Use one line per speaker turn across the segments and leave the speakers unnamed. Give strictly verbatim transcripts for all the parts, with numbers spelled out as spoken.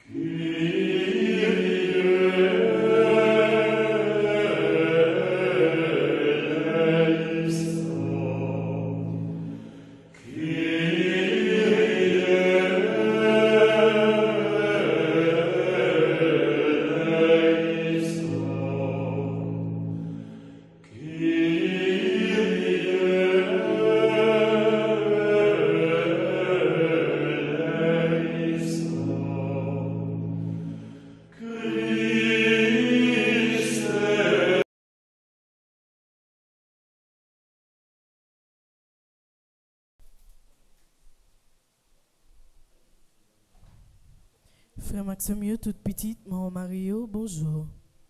Frère Maxime, toute petite, mon Mario, bonjour.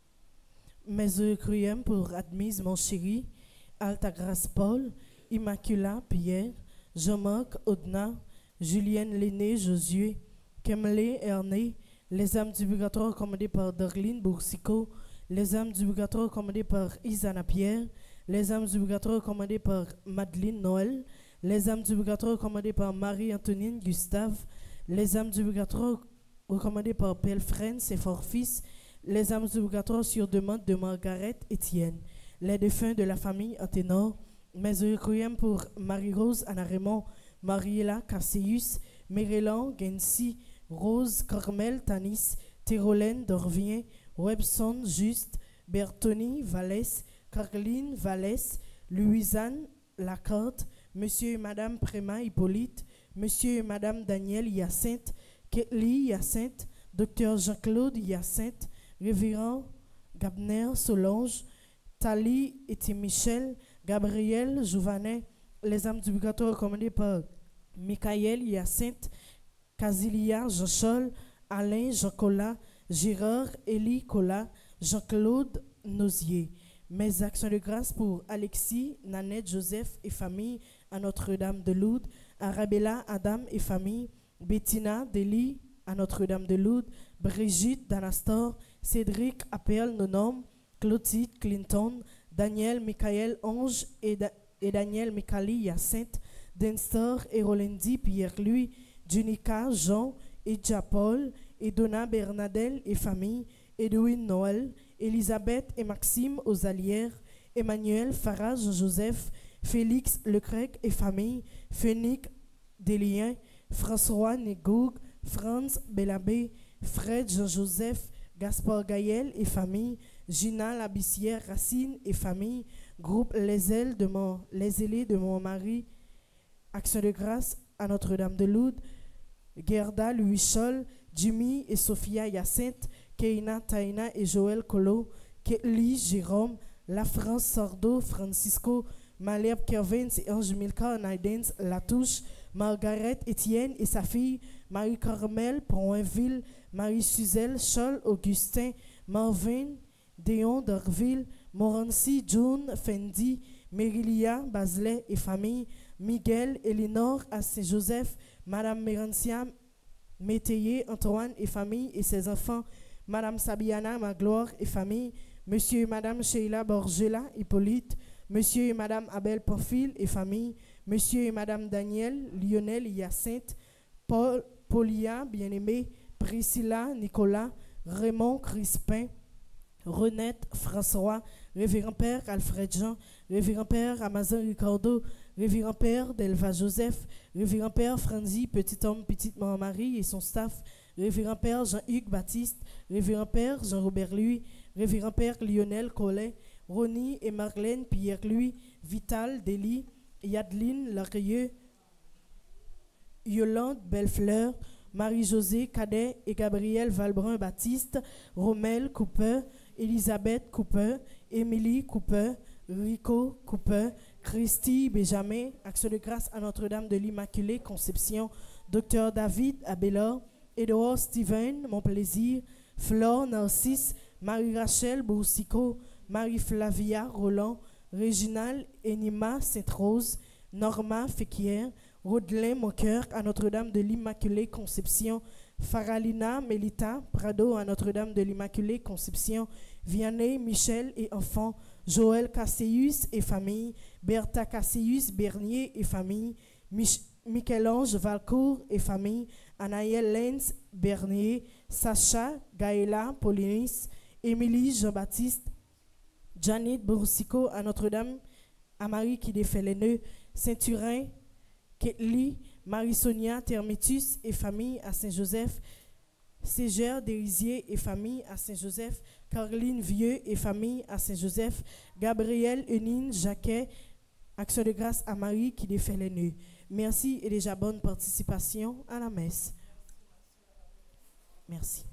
Mes requiem pour admise, mon chéri, Alta Grâce Paul, Immacula Pierre, Jean-Marc Audna, Julienne Lenné Josué, Kemlé Erné, les âmes du purgatoire commandées par Darlene Boursicot, les âmes du purgatoire commandées par Isana Pierre, les âmes du purgatoire commandées par Madeleine Noël, les âmes du purgatoire commandées par Marie-Antonine Gustave, les âmes du purgatoire recommandées par Père Frens et Fort-Fils, les âmes du purgatoire sur demande de Margaret Étienne, les défunts de la famille Anténor, mes requiem pour Marie-Rose Anna Raymond, Mariella Cassius, Mérélan Gensi, Rose Carmel Tanis, Tyrolène Dorvien, Webson Juste, Bertoni Vallès, Caroline Vallès, Louisanne Lacorte, Monsieur et Madame Préma Hippolyte, Monsieur et Madame Daniel Hyacinthe, Ketli Hyacinthe, Docteur Jean-Claude Hyacinthe, Révérend Gabner Solange, Tali et Michel, Gabriel Jouvanet, les âmes du purgatoire commandées par Michael Hyacinthe, Casilia Jean-Chol, Alain Jean-Colas, Gérard Élie Colas, Jean-Claude Nozier. Mes actions de grâce pour Alexis, Nanette, Joseph et famille à Notre-Dame de Lourdes, Arabella, Adam et famille, Bettina, Deli à Notre-Dame de Lourdes, Brigitte, Danastor, Cédric, Appel, Nonom, Clotilde, Clinton, Daniel, Michael, Ange et, da et Daniel, Mikali, Hyacinthe, Denstor et Rolendi, Pierre-Louis, Junica, Jean et Japol, et Donna, Bernadelle et famille, Edwin, Noël, Elisabeth et Maxime aux Allières, Emmanuel, Farage, Joseph, Félix, Lecrec et famille, Phénix, Délien, François Négoug, Franz Bellabé, Fred Jean-Joseph, Gaspard Gaël et famille, Gina Labissière, Racine et famille, groupe Les Ailes de mon, Les Ailés de mon mari, Action de grâce à Notre-Dame de Lourdes, Gerda Louis Scholl, Jimmy et Sophia Hyacinthe, Keina Taina et Joël Colo, Ketli Jérôme, La France Sordo, Francisco, Malherbe Kervins et Ange Milka Naidens Latouche, Margaret Étienne et sa fille, Marie-Carmel Poinville, Marie-Suzelle Scholl, Augustin, Marvin, Déon d'Orville, Morancy, June, Fendi, Mérilia, Baselet et famille, Miguel, Elinor, à Saint-Joseph, Madame Mérancia, Métayer, Antoine et famille et ses enfants, Madame Sabiana, Magloire et famille, Monsieur et Madame Sheila Borgela, Hippolyte, Monsieur et Madame Abel Pamphile et famille, Monsieur et Madame Daniel, Lionel Hyacinthe, Paul, Paulia, bien-aimé, Priscilla, Nicolas, Raymond Crispin, Renette, François, Révérend Père Alfred Jean, Révérend Père Amazon Ricardo, Révérend Père Delva Joseph, Révérend Père Franzi, Petit Homme, Petite Marie et son staff, Révérend Père Jean-Hugues Baptiste, Révérend Père Jean-Robert Louis, Révérend Père Lionel Collet, Ronnie et Marlène Pierre-Louis, Vital Dely, Yadeline Larieux, Yolande Bellefleur, Marie-Josée Cadet et Gabriel Valbrun-Baptiste, Romel Cooper, Elisabeth Cooper, Émilie Cooper, Rico Cooper, Christy Benjamin, Action de grâce à Notre-Dame de l'Immaculée Conception, Docteur David Abelard, Edouard Steven, Mon Plaisir, Flore Narcisse, Marie-Rachel Boursicot, Marie-Flavia Roland, Réginal Enima Sainte-Rose, Norma Féquière, Rodelin Moncoeur à Notre-Dame de l'Immaculée Conception, Faralina Melita Prado à Notre-Dame de l'Immaculée Conception, Vianney Michel et enfants, Joël Casséus et famille, Bertha Casséus Bernier et famille, Mich Michel-Ange Valcourt et famille, Anaël Lenz Bernier, Sacha, Gaëla, Paulinis, Émilie Jean-Baptiste, Janet Boursico à Notre-Dame, à Marie qui défait les nœuds, Saint-Turin, Ketli, Marie-Sonia Termitus et famille à Saint-Joseph, Ségère Dérisier et famille à Saint-Joseph, Caroline Vieux et famille à Saint-Joseph, Gabriel Eunine Jacquet, Action de grâce à Marie qui défait les nœuds. Merci et déjà bonne participation à la messe. Merci.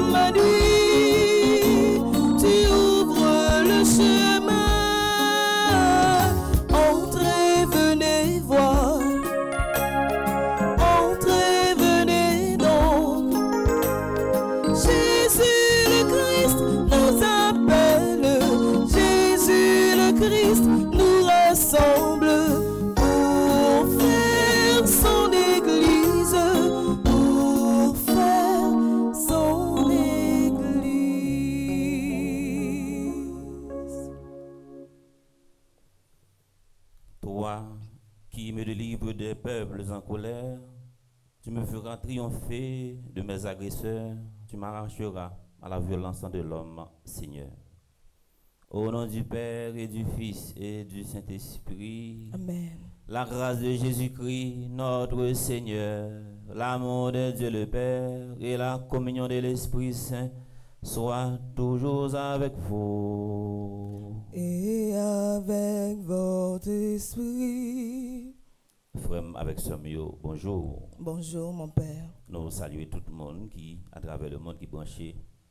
chemin
Christ nous rassemble pour faire son Église, pour faire son Église.
Toi qui me délivres des peuples en colère, tu me feras triompher de mes agresseurs, tu m'arracheras à la violence de l'homme, Seigneur. Au nom du Père et du Fils et du Saint-Esprit,
Amen.
La grâce de Jésus-Christ, notre Seigneur, l'amour de Dieu le Père et la communion de l'Esprit Saint soient toujours avec vous.
Et avec votre esprit.
Frère, avec ce mieux, bonjour.
Bonjour mon Père.
Nous saluons tout le monde qui, à travers le monde, qui branché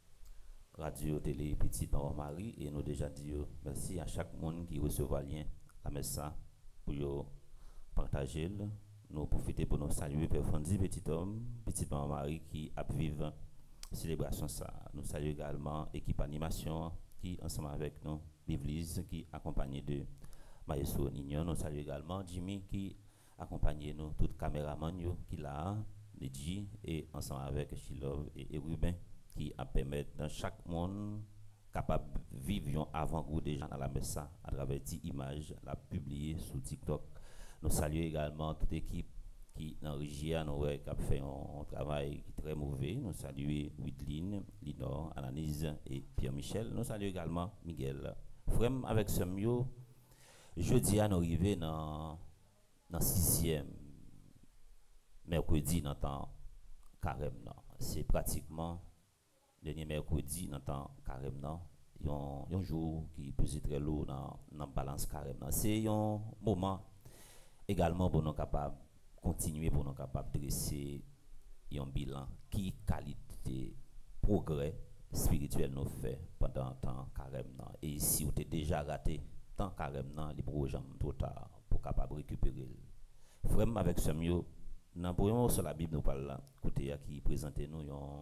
radio, télé, petite Maman Marie, et nous déjà dit merci à chaque monde qui recevra le lien, la messe pour partager. Nous profitons pour nous saluer Père Fondi, petit homme, petite Maman Marie qui a vivre célébration ça. Nous saluons également l'équipe animation qui ensemble avec nous, l'Église qui accompagne de Maestro Nignon. Nous saluons également Jimmy qui accompagne nous, tout caméraman qui là, Nedji, et ensemble avec Chilov et Ruben qui a permis dans chaque monde capable de vivre avant-goût des gens à la messe à travers des images, la publier sur TikTok. Nous saluons également toute l'équipe qui dans Régia, nous qui a fait un, un travail très mauvais. Nous saluons Widline, Linor, Anaïs et Pierre-Michel. Nous saluons également Miguel. Frère, avec ce mieux, jeudi, nous arrivons dans le sixième mercredi dans le temps carême. C'est pratiquement le dernier mercredi dans le temps carême. Il y a un jour qui peut être très lourd dans la balance carême. C'est un moment également pour nous capables continuer pour nous capables de dresser un bilan qui qualité progrès spirituel nous fait pendant le temps carême. Et si vous avez déjà raté temps carême, les projets trop tard pour capable récupérer. Frère, avec ce mieux, dans sur la Bible nous parle là, côté qui présente nous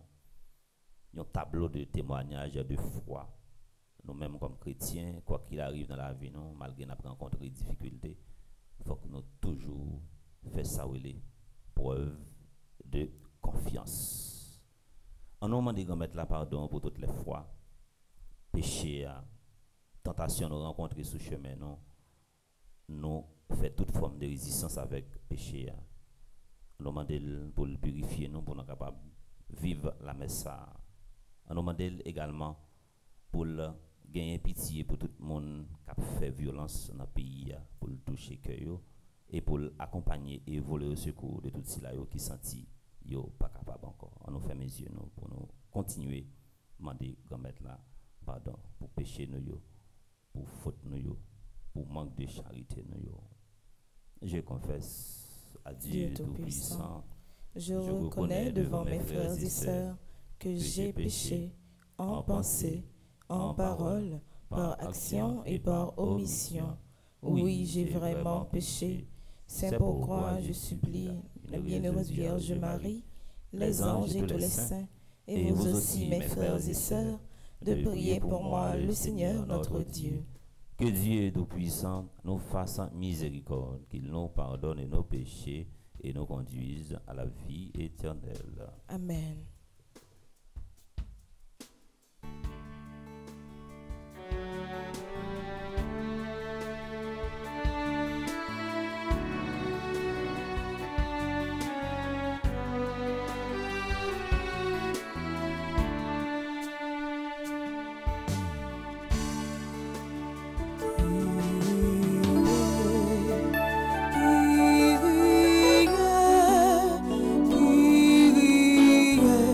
un, un tableau de témoignage de foi. Nous-mêmes comme chrétiens, quoi qu'il arrive dans la vie, nous, malgré nous rencontrons des difficultés, il faut que nous toujours fassions ça les preuve de confiance. En nous demandant de remettre la pardon pour toutes les fois, péché, tentation nous rencontrer sur chemin, nous, nous fait toute forme de résistance avec péché. Nous demandons pour le purifier, nous, pour nous capables de vivre la messe. Nous demandons également pour gagner pitié pour tout le monde qui a fait violence dans le pays, pour le toucher cœur et pour accompagner et voler au secours de tout cela qui senti yo pas capable encore. On nous fait mes yeux nous pour nous continuer demander remettre là pardon pour péché nous yo, pour faute nous yo, pour manque de charité nous yo. Je confesse à Dieu, Dieu Tout-Puissant,
je, je reconnais devant mes frères et sœurs que j'ai péché en pensée, en parole, par action et par omission. Oui, j'ai vraiment péché. C'est pourquoi je supplie la bienheureuse Vierge Marie, les anges et tous les saints, et vous aussi, mes frères et sœurs, de prier pour moi le Seigneur notre Dieu.
Que Dieu Tout-Puissant nous fasse miséricorde, qu'il nous pardonne nos péchés et nous conduise à la vie éternelle.
Amen.
Yeah.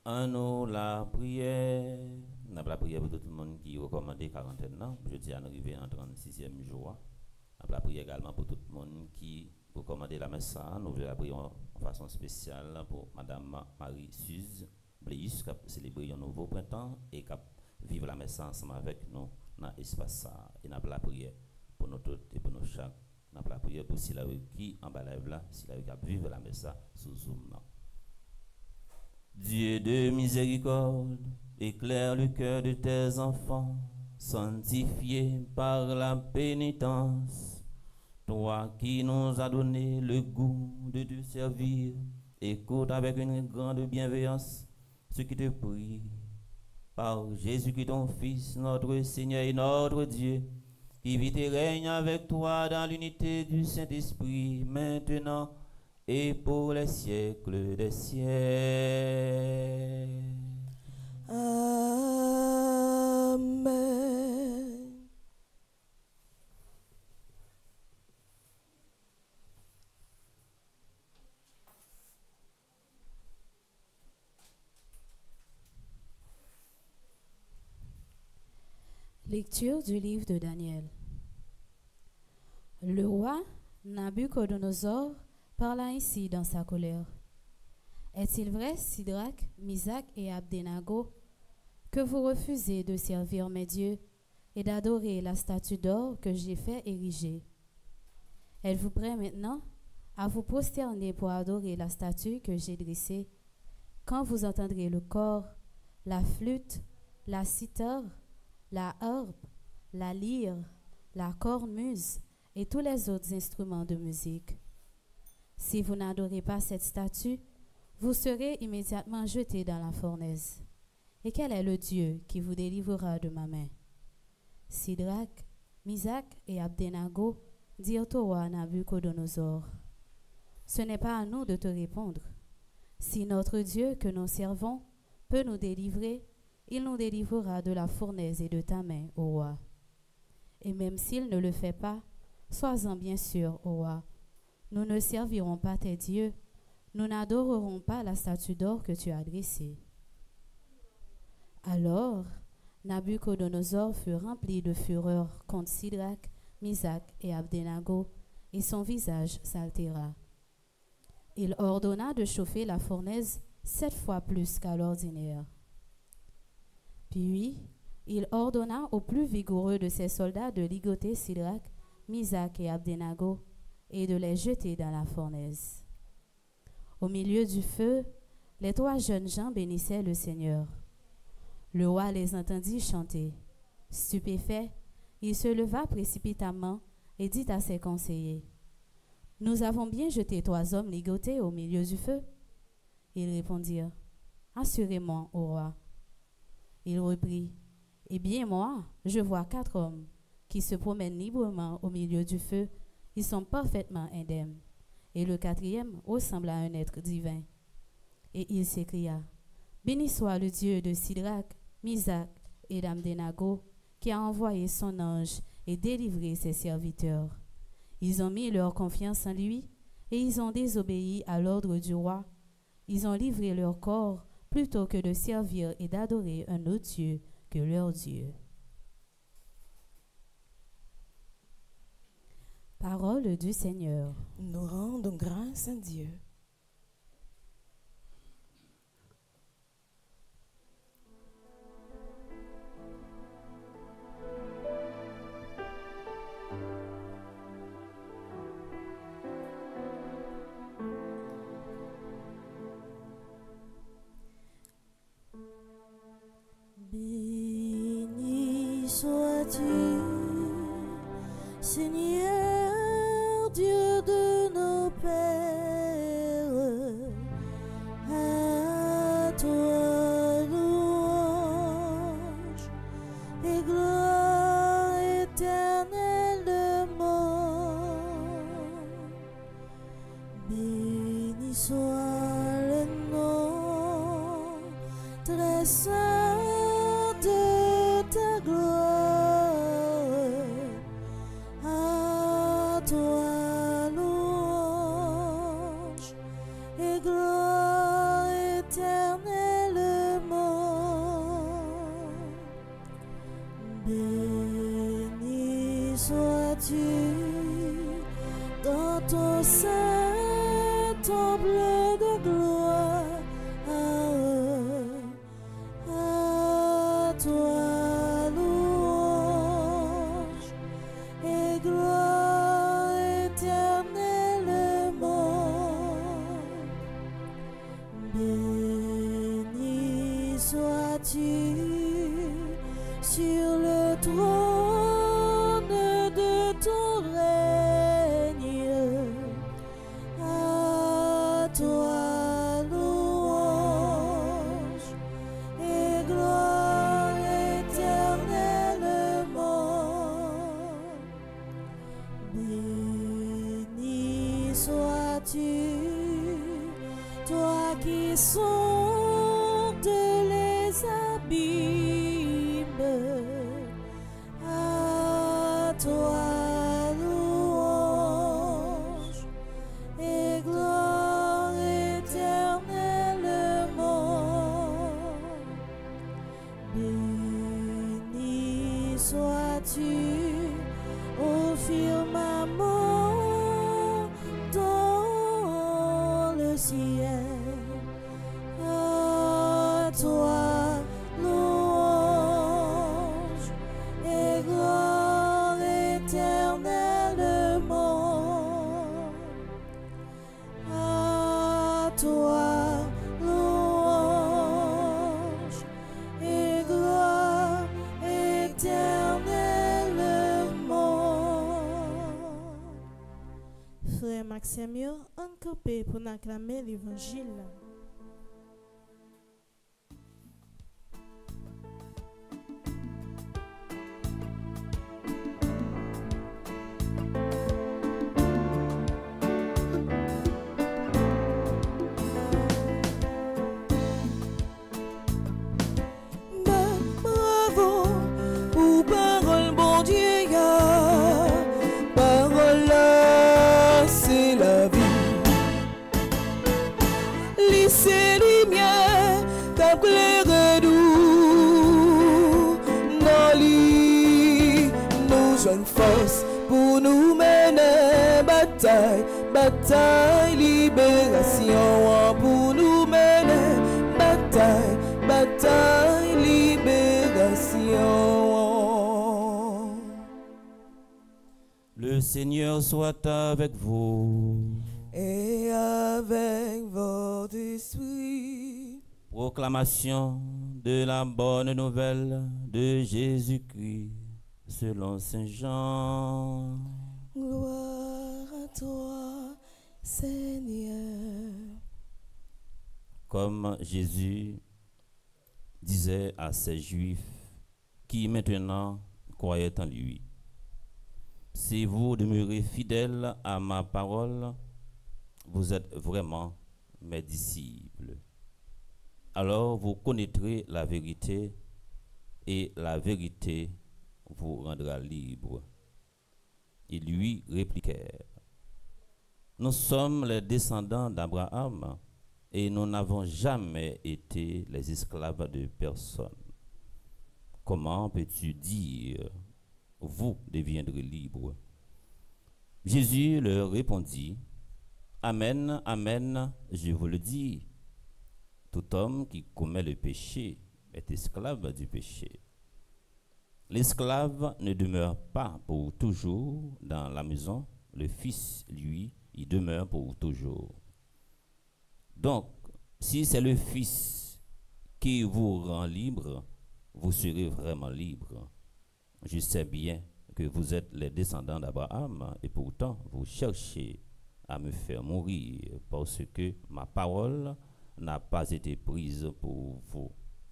En nous la prière. Nous avons la prière pour tout le monde qui recommande quarantaine. Je dis à nous arriver en trente-sixième jour. Nous avons la prière également pour tout le monde qui recommande la messe. Nous voulons la prière en façon spéciale pour Madame Marie-Suze Bleus qui a célébré un nouveau printemps et qui a vivre la messe ensemble avec nous dans l'espace. Et nous avons la prière pour nous tous et pour nous chaque. Nous avons la prière pour ceux qui en bas là, ceux qui vivent la messe sous Zoom. Dieu de miséricorde, éclaire le cœur de tes enfants, sanctifiés par la pénitence. Toi qui nous as donné le goût de te servir, écoute avec une grande bienveillance ce qui te prie. Par Jésus-Christ, ton Fils, notre Seigneur et notre Dieu, qui vit et règne avec toi dans l'unité du Saint-Esprit, maintenant et pour les siècles des siècles.
Amen.
Lecture du livre de Daniel. Le roi Nabuchodonosor parla ainsi dans sa colère. Est-il vrai, Sidrac, Misac et Abdenago, que vous refusez de servir mes dieux et d'adorer la statue d'or que j'ai fait ériger? Êtes-vous prêts maintenant à vous prosterner pour adorer la statue que j'ai dressée quand vous entendrez le cor, la flûte, la cithare, la harpe, la lyre, la cornemuse et tous les autres instruments de musique? Si vous n'adorez pas cette statue, vous serez immédiatement jeté dans la fournaise. Et quel est le Dieu qui vous délivrera de ma main? Sidrac, Misac et Abdenago dirent au roi Nabuchodonosor, ce n'est pas à nous de te répondre. Si notre Dieu que nous servons peut nous délivrer, il nous délivrera de la fournaise et de ta main, ô roi. Et même s'il ne le fait pas, sois-en bien sûr, ô roi, nous ne servirons pas tes dieux, nous n'adorerons pas la statue d'or que tu as dressée. Alors, Nabuchodonosor fut rempli de fureur contre Sidrac, Misac et Abdenago, et son visage s'altéra. Il ordonna de chauffer la fournaise sept fois plus qu'à l'ordinaire. Puis, il ordonna aux plus vigoureux de ses soldats de ligoter Sidrac, Misac et Abdenago et de les jeter dans la fournaise. Au milieu du feu, les trois jeunes gens bénissaient le Seigneur. Le roi les entendit chanter. Stupéfait, il se leva précipitamment et dit à ses conseillers, « Nous avons bien jeté trois hommes ligotés au milieu du feu. » Ils répondirent, « Assurément, ô roi. » Il reprit, « Eh bien moi, je vois quatre hommes qui se promènent librement au milieu du feu. Ils sont parfaitement indemnes. Et le quatrième ressemble à un être divin. » Et il s'écria, « Béni soit le Dieu de Sidrac, Misac et d'Abdenago, qui a envoyé son ange et délivré ses serviteurs. Ils ont mis leur confiance en lui et ils ont désobéi à l'ordre du roi. Ils ont livré leur corps plutôt que de servir et d'adorer un autre Dieu que leur Dieu. » Parole du Seigneur.
Nous rendons grâce à Dieu.
Béni sois-tu, Seigneur, Dieu de nos pères, à toi louange et gloire éternellement. Béni soit le nom très saint de ta gloire, à toi louange et gloire éternellement. ton saint temple de gloire. À toi louange et gloire éternellement. Béni sois-tu sur le trône de ton règne. À toi louange et gloire éternellement. Béni sois-tu, toi qui sondes les abîmes. À toi louange et gloire éternellement. Béni sois-tu au firmament dans le ciel. À toi louange et gloire éternellement. À toi louange et gloire éternellement. Frère Maxime, on campé pour acclamer l'évangile.
Bravo pour parole, bon Dieu, ya. Parole là, c'est la vie. Lycée lumière, t'as clairé nous. Non, lit, nous jeunes force pour nous mener bataille, bataille, libération pour nous mener bataille, bataille, libération.
Le Seigneur soit avec vous.
Et avec votre esprit.
Proclamation de la bonne nouvelle de Jésus-Christ selon Saint Jean.
Gloire à toi, Seigneur.
Comme Jésus disait à ces Juifs qui maintenant croyaient en lui, si vous demeurez fidèles à ma parole, vous êtes vraiment mes disciples. Alors vous connaîtrez la vérité et la vérité vous rendra libre. Ils lui répliquèrent, nous sommes les descendants d'Abraham et nous n'avons jamais été les esclaves de personne. Comment peux-tu dire, vous deviendrez libres? Jésus leur répondit, Amen, amen, je vous le dis, tout homme qui commet le péché est esclave du péché. L'esclave ne demeure pas pour toujours dans la maison, le Fils, lui, y demeure pour toujours. Donc, si c'est le Fils qui vous rend libre, vous serez vraiment libre. Je sais bien que vous êtes les descendants d'Abraham et pourtant vous cherchez à me faire mourir parce que ma parole n'a pas été prise pour vous.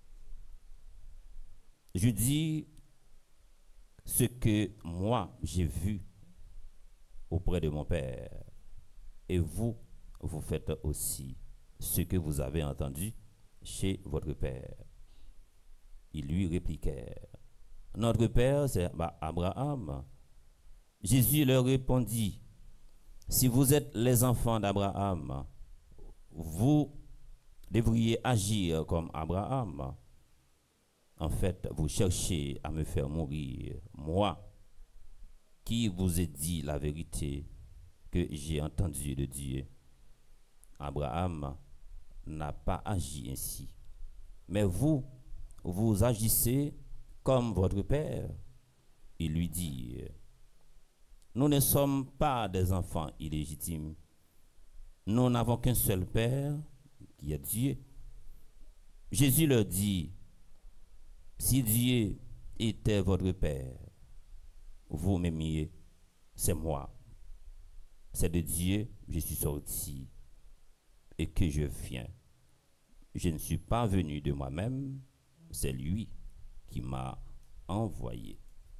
Je dis ce que moi j'ai vu auprès de mon Père et vous, vous faites aussi ce que vous avez entendu chez votre Père. Ils lui répliquèrent, notre Père c'est Abraham. Jésus leur répondit, si vous êtes les enfants d'Abraham, vous devriez agir comme Abraham. En fait, vous cherchez à me faire mourir, moi, qui vous ai dit la vérité, que j'ai entendu de Dieu. Abraham n'a pas agi ainsi. Mais vous, vous agissez comme votre père. Il lui dit, nous ne sommes pas des enfants illégitimes. Nous n'avons qu'un seul père, qui est Dieu. Jésus leur dit, si Dieu était votre père, vous m'aimiez, c'est moi. C'est de Dieu je suis sorti et que je viens. Je ne suis pas venu de moi-même, c'est lui qui m'a envoyé.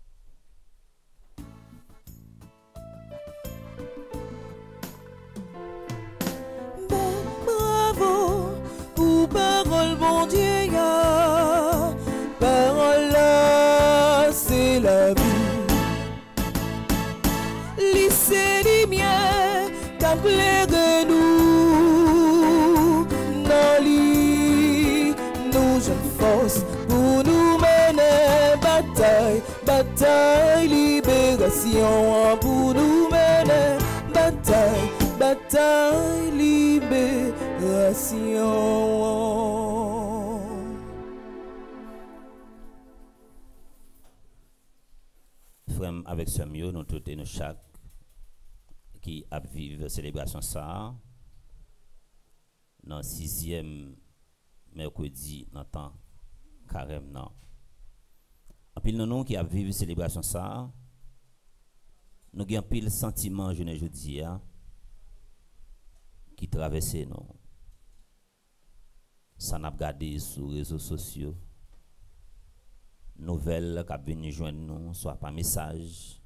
Bravo pour parole, mon Dieu, ya. Parole là, c'est la vie. Lycée des miens, qu'à plaire nous, dans lit, nous jeunes forces pour nous mener bataille, bataille, libération, pour nous mener bataille, bataille, libération.
Frère, avec ce mieux, nous tous et nous chaque qui a vivre célébration ça dans sixième mercredi dans temps carême non. En pile nous qui a vivre célébration ça, nous avons pile sentiment je ne jeudi qui traverse nous. Ça n'a pas regardé sur les réseaux sociaux. Nouvelles qui viennent joindre nous, soit par message.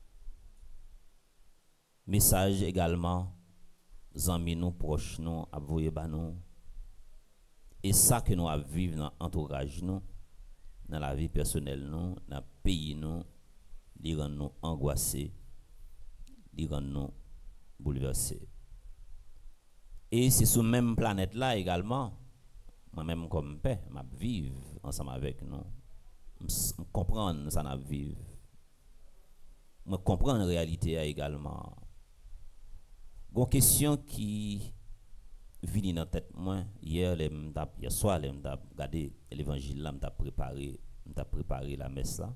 Message également, amis nous proches nous, avoués ba nous. Et ça que nous avons vivre dans l'entourage nous, dans la vie personnelle nous, dans le pays nous, li rend nous angoissés, li rend nous bouleversés. Et c'est sur même planète là également, moi-même comme père, m'a vivre ensemble avec nous. Je comprends ça n'a vivre. Je comprends la réalité également. Une question qui vient dans la tête moi hier hier soir j'ai regardé l'évangile là, j'ai préparé j'ai préparé la messe là.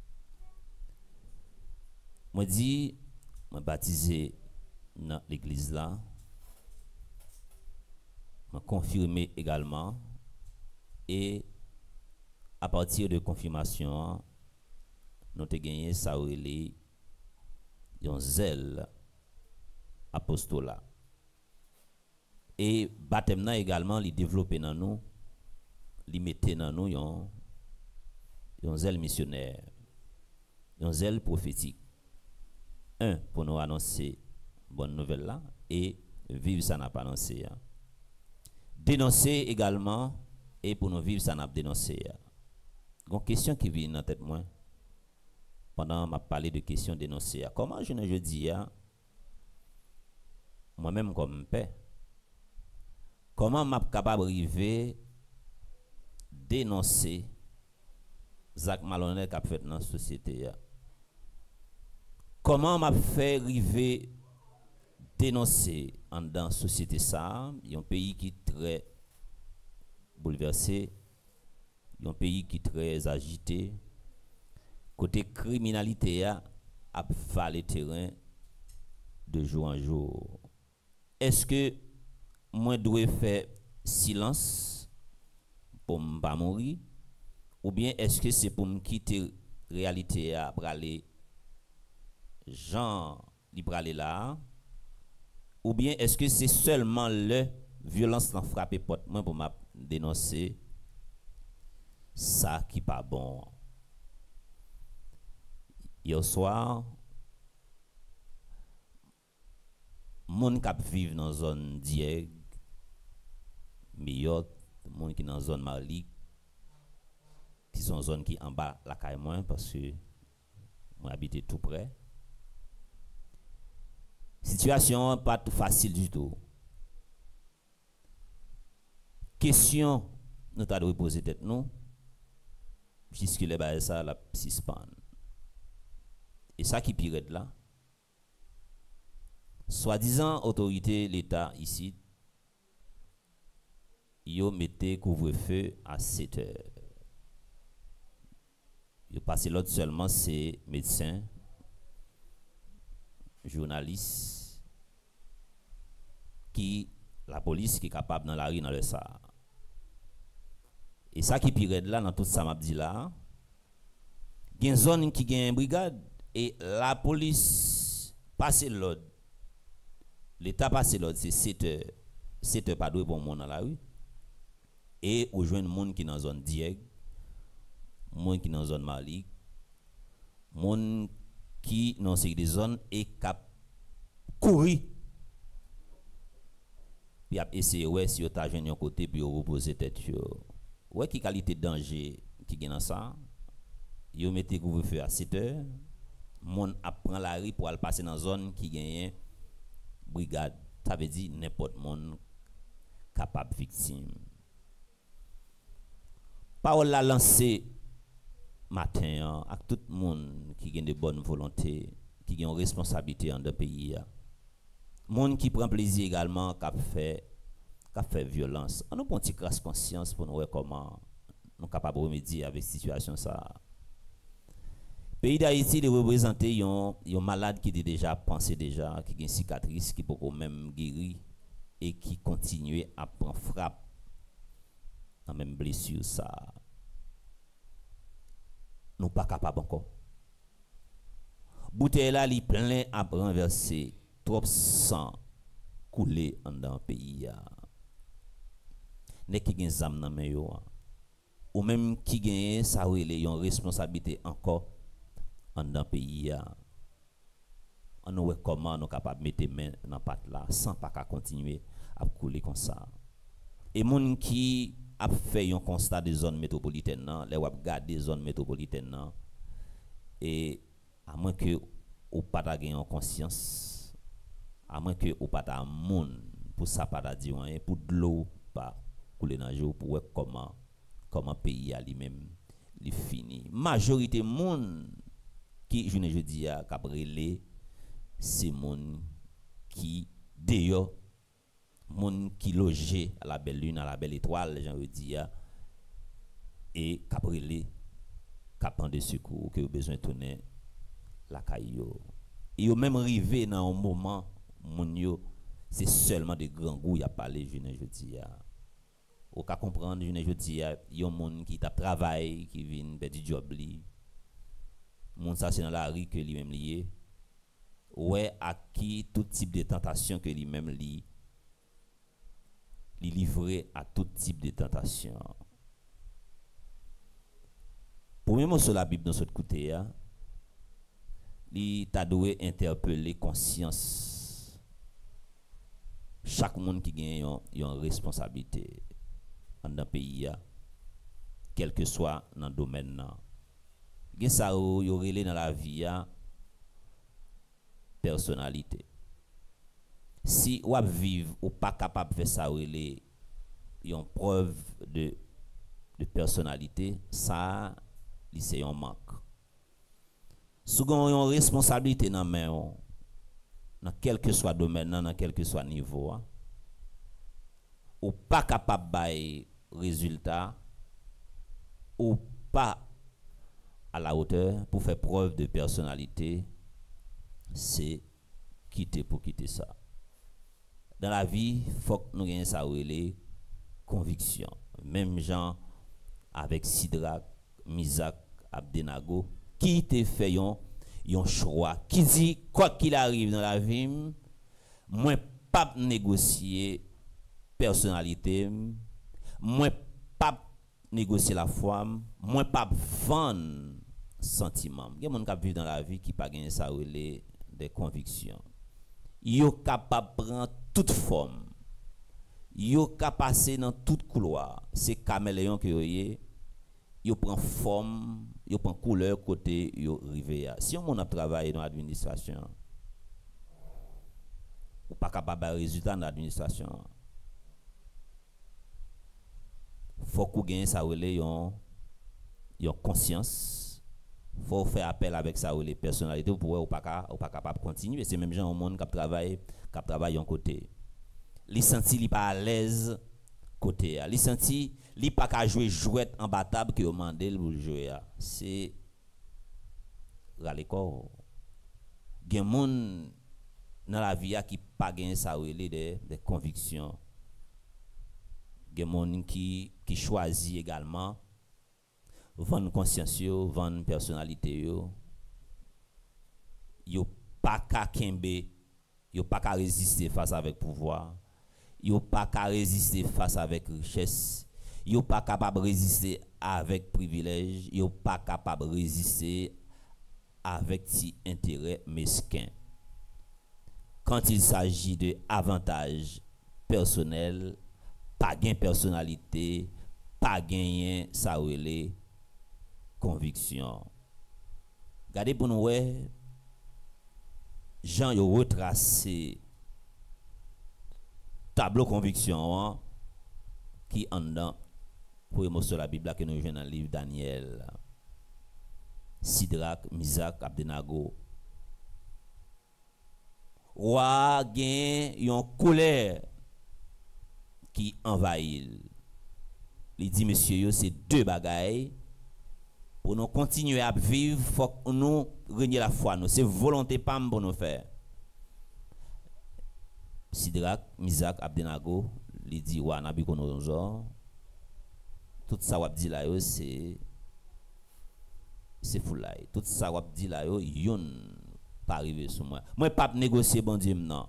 Moi dit moi baptisé dans l'église là. Moi confirmé également et à partir de confirmation nous avons gagné ça relé un zèle apostolat. Et baptême également, il développé dans nous, il mettait dans nous un, un zèle missionnaire, un zèle prophétique. Un, pour nous annoncer bonne nouvelle là, et vivre ça n'a pas annoncé. Dénoncer également, et pour nous vivre ça n'a pas dénoncé. Une question qui vient dans la tête moi, pendant m'a parlé de questions dénoncées. Comment je ne je dis, moi-même comme père, comment m'a capable d'arriver dénoncer Zach malhonnête qu'a fait dans la société? Comment m'a fait arriver dénoncer en dans la société ça, un pays qui est très bouleversé, un pays qui est très agité, côté criminalité a va le terrain de jour en jour. Est-ce que moi dois faire silence pour ne pas mourir, ou bien est-ce que c'est pour me quitter la réalité à aller Jean libre aller là, ou bien est-ce que c'est seulement le violence qui frappe porte moi pour m'a dénoncer ça qui pas bon? Hier soir, moun k'ap vive dans zone Dieg, Miyot, moun qui dans zone Marlik, qui sont zone qui en bas la caille moins parce que moi habite tout près. Situation pas tout facile du tout. Question nous t'a poser tête nous jusque les bail ça la suspend. Et ça qui pire là, Soi-disant autorité l'État ici, yo mettez couvre-feu à sept heures. Yo passé l'autre seulement c'est médecins, journalistes, qui la police qui est capable dans la rue dans le ça. Et ça qui pire là dans tout ça m'a dit là, il y a une zone qui a une brigade et la police passe l'ordre. L'État passe l'ordre, c'est sept heures. sept heures pas doué pour monde dans la rue. Et au joindre monde qui dans la zone Dieg, monde qui dans la zone Malik, monde qui dans ces zones et cap courir. Puis a essayer ouais si on t'a joindre un côté puis reposer tête yo. Ouais qui qualité de danger qui gagne dans ça. Yo mettez couvre-feu à sept heures. Monde apprend la rue pour aller passer dans zone qui gagne brigade. Ça veut dire n'importe monde capable victime. Parole la lancée matin à tout le monde qui a de bonne volonté, qui a une responsabilité dans le pays. Monde qui prend plaisir également qu'a fait qu'a fait violence. On nous prend une petite conscience pour nous voir comment nous capable de remédier avec cette situation ça. Pays d'Haïti est représenté un un malade qui était déjà pensé déjà qui a une cicatrice qui peut même guérir et qui continue à prendre frappe dans même blessure ça. Nous pas capable encore. Bouteille là li plein à renverser, trop sang coulé en dans pays a. Nek qui gen zam nan men yo ou même qui gen ça relé yon responsabilité encore en dans pays a. On nous comment nous capable mettre main dans patte là sans pas continuer à couler comme ça. Et moun qui a fait un constat des zones métropolitaines nan, les wap garder des zones métropolitaines nan, et à moins que ou pas ta gen en conscience, à moins que ou pas ta moun pour ça pas ta dire rien pour de l'eau pas couler dans jour pour voir comment comment pays a lui-même li fini. Majorité moun qui je ne je dis a cabrelé c'est moun qui d'ailleurs moun qui logé à la belle lune à la belle étoile j'en veux dire et cabrelé capant de secours que besoin tourner la caillou et au même arrivé dans un moment moun yo c'est seulement de grands goûts y a parlé je ne je dis au cas comprendre je ne je dis yon moun qui t'a travail qui vient perdre job li moun ça c'est dans la rue que lui même lié ouais à qui tout type de tentation que lui même li li livré à tout type de tentation. Premier mot sur la Bible dans ce côté a li t'a doué interpeller conscience chaque monde qui gagne une responsabilité dans le pays a quel que soit dans le domaine là. Gen ça yo relé dans la vie a personnalité. Si ou vivre ou pas capable de faire ça relé une preuve de de personnalité, ça c'est un manque. Second, une responsabilité dans main dans quel que soit domaine, dans quel que soit niveau, ou pas capable bailler résultat ou pas à la hauteur pour faire preuve de personnalité, c'est quitter pour quitter ça. Dans la vie, il faut que nous ayons ça les convictions. Même gens avec Sidrak, Misak, Abdenago, qui te fait un choix, qui dit quoi qu'il arrive dans la vie, moi pas négocier personnalité, moi pas négocier la foi, moi pas vendre sentiment. Il y a des gens qui vivent dans la vie qui pas gagner ça les des convictions. Yo capable prendre toute forme. Yo capable passer dans toute couloir. C'est caméléon que yo yo prend forme, yo prend couleur côté yo rivé. Si on a travaillé dans l'administration, ou pas capable de résultat dans l'administration, faut qu'on gagne ça relé yon yon conscience faut faire appel avec ça ou les personnalités pour ou pas ou pas capable continuer. C'est même gens au monde qui travaille qui travaille en côté. Li senti li pas à l'aise côté. Li senti li pas qu'à jouer jouet en battable que mandel pour jouer. C'est ralé-corps. Gen moun dans la vie qui pas gain ça ou des des convictions. Gen moun qui qui choisit également vendre conscience yo, vendre personnalité yo. Yo pas ka kembe, yo pas ka résister face avec pouvoir. Yo pas ka résister face avec richesse. Yo pas capable résister avec privilège, yo pas capable résister avec ti intérêt mesquin. Quand il s'agit de avantages personnels, pas gain personnalité, pas gain ça relé conviction. Regardez pour nous ouais Jean yo retracé tableau conviction hein, qui en dedans pour émotion la Bible que nous jouons dans le livre Daniel. Sidrak, Misak, Abdenago. Roi gen yon colère qui envahit. Il dit monsieur yo c'est deux bagailles pour nous continuer à vivre, faut que nous régner la foi nous, c'est volonté pas pour nous faire. Sidrak, Misak, Abdenago, il dit wa Nabucodonosor tout ça wap dit là yo c'est c'est fou là. Tout ça wap dit là yo yon pas arrivé sur moi. Moi pas négocier bon Dieu non.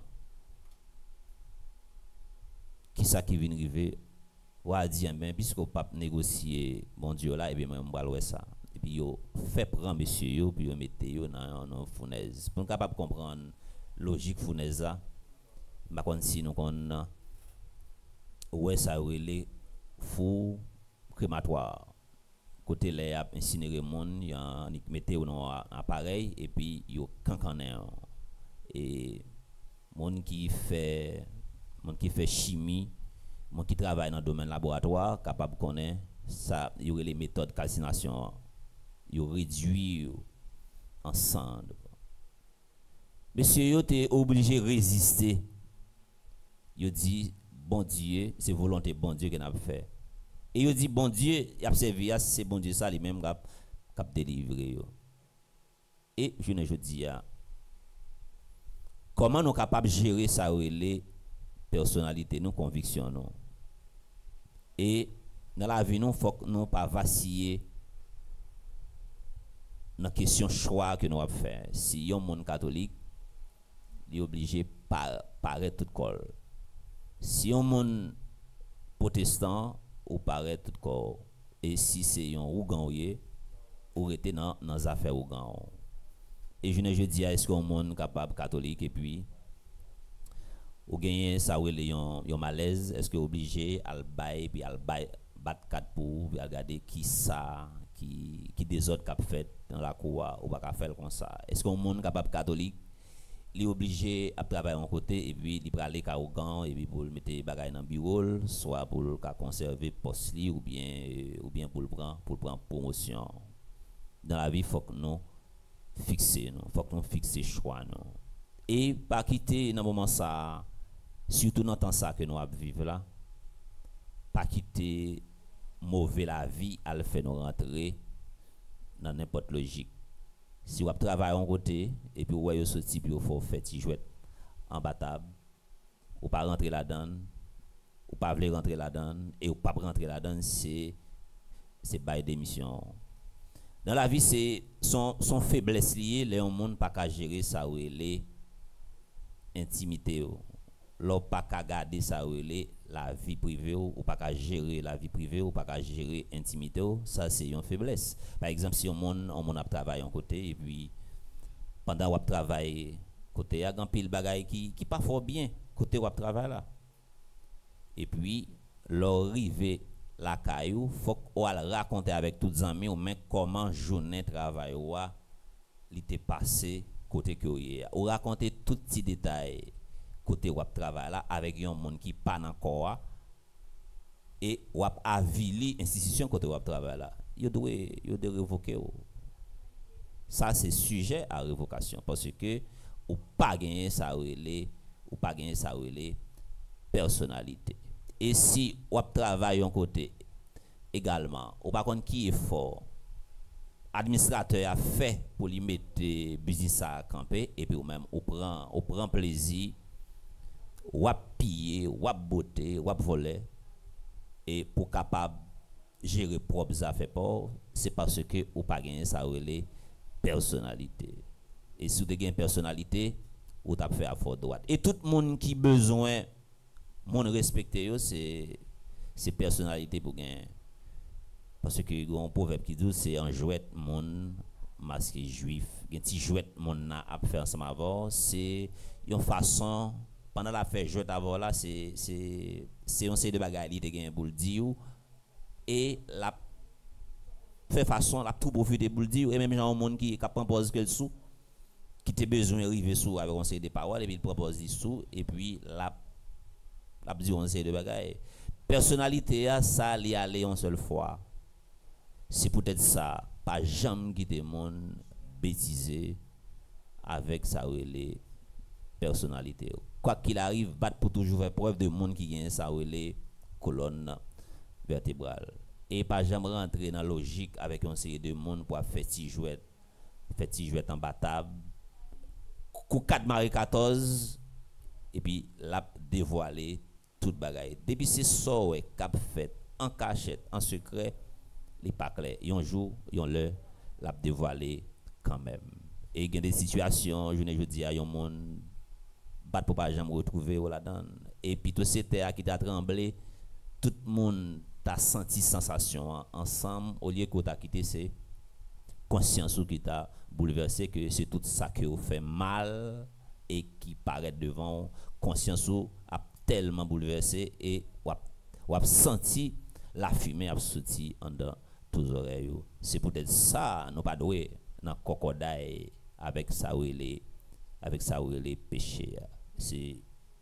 Qui ça qui vient arriver? Wa dit ben puisque pas négocier bon Dieu là et bien moi m'ba louer ça. Et puis yo fait prendre monsieur yo puis yo mettez yo dans dans fournaise. Pour capable comprendre logique fournaise là. M'a kon si nous kon ouais ça relé fou crématoire. Côté les a incinéré monde, y a metté dans appareil et puis yo cancané et monde qui fait monde qui fait chimie, monde qui travaille dans le domaine laboratoire capable connaître ça y aurait les méthodes calcination, yo réduit ensemble. Monsieur yo t'es obligé résister. Yo dit bon Dieu, c'est volonté bon Dieu qui n'a fait. Et il dit, bon Dieu, il a servi, c'est bon Dieu ça, lui-même qui a délivré. Et je ne dis pas, comment nous sommes capables de gérer ça, les personnalités, nos convictions. Nous. Et dans la vie, nous ne faut nous pas vaciller dans la question choix que nous avons fait. Si un monde catholique, il est obligé de paraître tout col. Si un monde protestant, ou paraît tout corps et si c'est un ougan ou était dans dans affaires ougan et je ne je dis est-ce qu'on monde capable catholique et puis ou gagner ça ou les yon malaise est-ce que obligé al bail puis al bail battre quatre pour regarder qui ça qui qui des autres cap fait dans la cour ou pas faire comme ça est-ce qu'on monde capable catholique il est obligé à travailler en côté et puis il peut aller à Ougan et puis pour mettre les bagages dans le bureau soit pour le conserver poste ou bien ou bien pour le prendre pour prendre promotion dans la vie faut que nous fixer nous faut que nous fixer choix nous et pas quitter dans moment ça surtout dans temps ça que nous vivons là pas quitter mauvais la vie à le faire nous rentrer dans n'importe logique. Si vous travaillez en côté et puis vous voyez ce type, il faut faire petit jouet en battable, ou pas rentrer là-dedans, ou pas vouloir rentrer là-dedans, et ou pas rentrer là-dedans, c'est c'est bail d'émission. Dans la vie, c'est son, son faiblesse liée, les gens pas qu'à gérer ça ou les intimités, l'on pas qu'à garder ça ou les la vie privée ou pas qu'à gérer la vie privée ou pas qu'à gérer intimité, ça c'est une faiblesse. Par exemple, si on monde on a travaillé en côté et puis pendant on travaille côté il y a grand pile bagaille qui qui pas fort bien côté on travaille là. Et puis l'arrivée la caillou faut qu'on raconter avec tous les amis ou mais comment journée travail ou il était passé côté que ou raconter tout petit détail côté wap travail là avec un monde qui pas encore et wap avili institution côté wap travail là yo doit yo doit révoquer ça c'est sujet à révocation parce que ou pas gagner ça relé ou pas gagner ça relé personnalité. Et si ou travaille un côté également, ou par contre qui est fort, administrateur a fait pour lui mettre business à camper et puis ou même ou prend ou prend plaisir ou piller ou botter ou voler et pour capable gérer propres affaires pour c'est parce que ou pas gagner ça relé personnalité. Et si vous avez une personnalité, vous avez fait à fort droite. Et tout le monde qui a besoin, mon respecter, c'est c'est personnalité pour gagner. Parce que il y a un proverbe qui dit c'est un jouet mon masqué juif. Un petit jouet mon a fait ensemble avant, c'est une façon pendant la fête jouet avant là, c'est c'est c'est un série de bagages qui gagne pour le dire et la fait façon la tout profiter pour le dire et même gens au monde qui qui propose que le sou qui te besoin arriver sous avec un série de paroles et puis il propose des sous et puis la la dit on série de bagages personnalité à ça li aller une seule fois. C'est peut-être ça, pas jamais quitter monde bêtiser avec sa relé personnalité. Quoi qu'il arrive, battre pour toujours faire preuve de monde qui gagne sa relé colonne vertébrale. Et pas jamais rentrer dans la logique avec une série de monde pour faire petit jouet, faire petit jouet en battable. Coup quatre Marie quatorze et puis la dévoiler toute bagaille. Depuis c'est ça ouais qu'a fait en cachette, en secret. Les pas clair, un jour, un l'heure, l'a dévoilé quand même. Et il y a des situations, je ne dis à un monde, bat pour pas jamais retrouver ou là-dedans. Et puis tout c'était à qui t'a tremblé, tout le monde t'a senti sensation ensemble, au lieu que t'a quitté, c'est conscience qui t'a bouleversé, que c'est tout ça qui vous fait mal et qui paraît devant, conscience a tellement bouleversé et ou a senti la fumée a sorti en dedans tous oreilles. C'est peut-être ça nous pas doué dans cocodaille avec ça ou les avec ça ou les péchés. C'est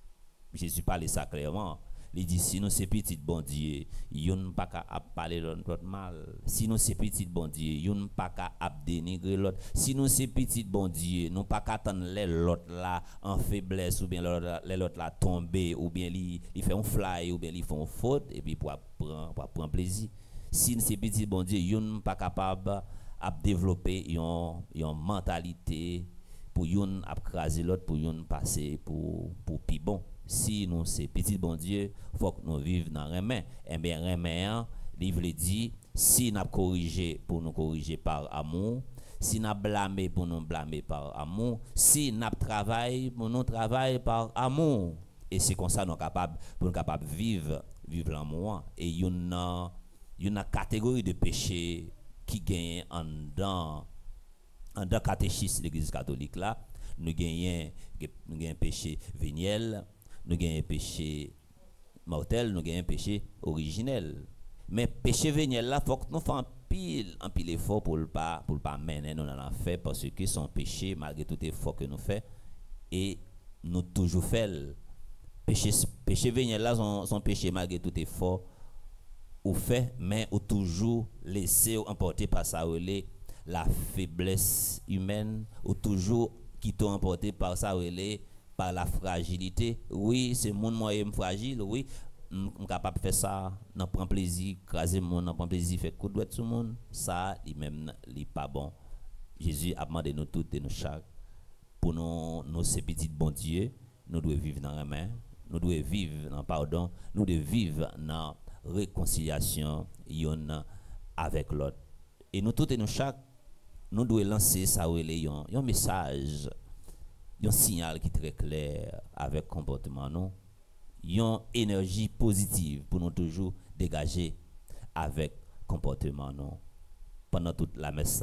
Jésus parle ça clairement. Il dit si nous c'est petit bon Dieu, yon pas ka parler l'autre mal. Si nous c'est petit bon Dieu, yon pas ka dénigrer l'autre. Si nous c'est petit bon Dieu, nous pas ka attendre les l'autre là en faiblesse ou bien les l'autre là tomber ou bien li il fait un fly ou bien li font faute et puis pour prendre pour prendre plaisir. Si nous c'est petit bon Dieu, yon pas capable à développer une une mentalité pour yon à craser l'autre pour yon passer pour pour pi bon. Si nous c'est petit bon Dieu, faut que nous vivions dans remen. Eh bien remen, livre dit si nous corriger pour nous corriger par amour, si nous blâmer pour nous blâmer par amour, si nous travailler pour nous travailler par amour. Et c'est comme ça nous capable pour nous capable vivre vivre l'amour et il y a une catégorie de péchés qui gagne en dans en dans catéchisme de l'Église catholique là, nous gagnons nous gagnons péché véniel, nous gagnons péché mortel, nous gagnons péché originel. Mais péché véniel là, faut que nous fassions pile en pile effort pour le pas pour le pas mener nous dans l'enfer parce que son péché malgré tout effort que nous fait et nous toujours fait péché péché véniel là son, son péché malgré tout effort ou fait mais ou toujours laissé emporter par ça relais la faiblesse humaine ou toujours qui t'ont emporté par ça relais par la fragilité. Oui, c'est mon moyen fragile, oui, on capable de faire ça, on prend plaisir, craser mon, on prend plaisir, faire coup de doigt sur le monde, ça, il même, il pas bon. Jésus a demandé nous toutes et nous chaque, pour nous, nous ces petits bons dieux, nous devons vivre dans la main, nous devons vivre dans le pardon, nous devons vivre dans la réconciliation, yon avec l'autre. Et nous toutes et nous chaque, nous devons lancer ça, un message, un signal qui est très clair avec comportement nous, une énergie positive pour nous toujours dégager avec comportement nous pendant toute la messe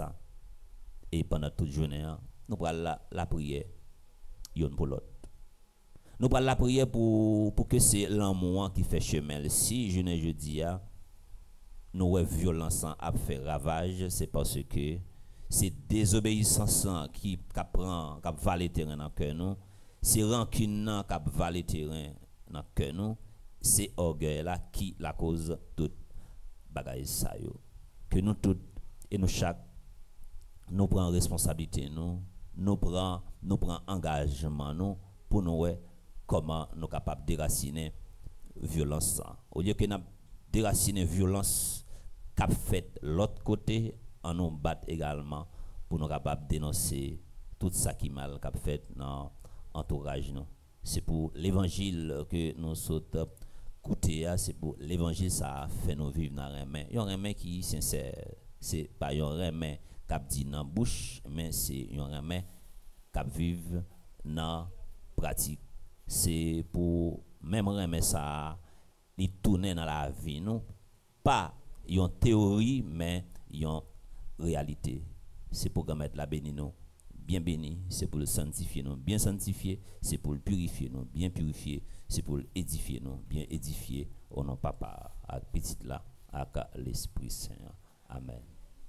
et pendant toute journée nous prenons la, la prière yon pour l'autre. Nous prenons la prière pour pour que c'est l'amour qui fait chemin. Si je ne dis pas nous violence a fait ravage, c'est parce que c'est désobéissance qui prend qui va le terrain dans cœur nous, c'est rancune qui va le terrain dans cœur nous, c'est orgueil là qui la cause toute bagaille ça yo. Que nous toutes et nous chaque nous prenons responsabilité nous, nous prenons nous prenons engagement nous pour nous ouais, comment nous capables de déraciner violence ça. Au lieu que nous déraciner violence qu'a fait l'autre côté, on nous bat également pour nous capables dénoncer tout ça qui mal qu'a fait dans entourage nous. C'est pour l'évangile que nous sautons écouter, c'est pour l'évangile ça fait nous vivre dans un main. Il y a un main qui est sincère, c'est pas un main qui dit dans bouche, mais c'est un main qui vivre dans pratique. C'est pour même un ça il tourner dans la vie nous, pas une théorie mais une réalité. C'est pour mettre la béni nous. Bien béni, c'est pour le sanctifier nous, bien sanctifier, c'est pour le purifier nous, bien purifier, c'est pour l'édifier nous, bien édifier au nom papa, à petit là, à l'Esprit Saint. Amen.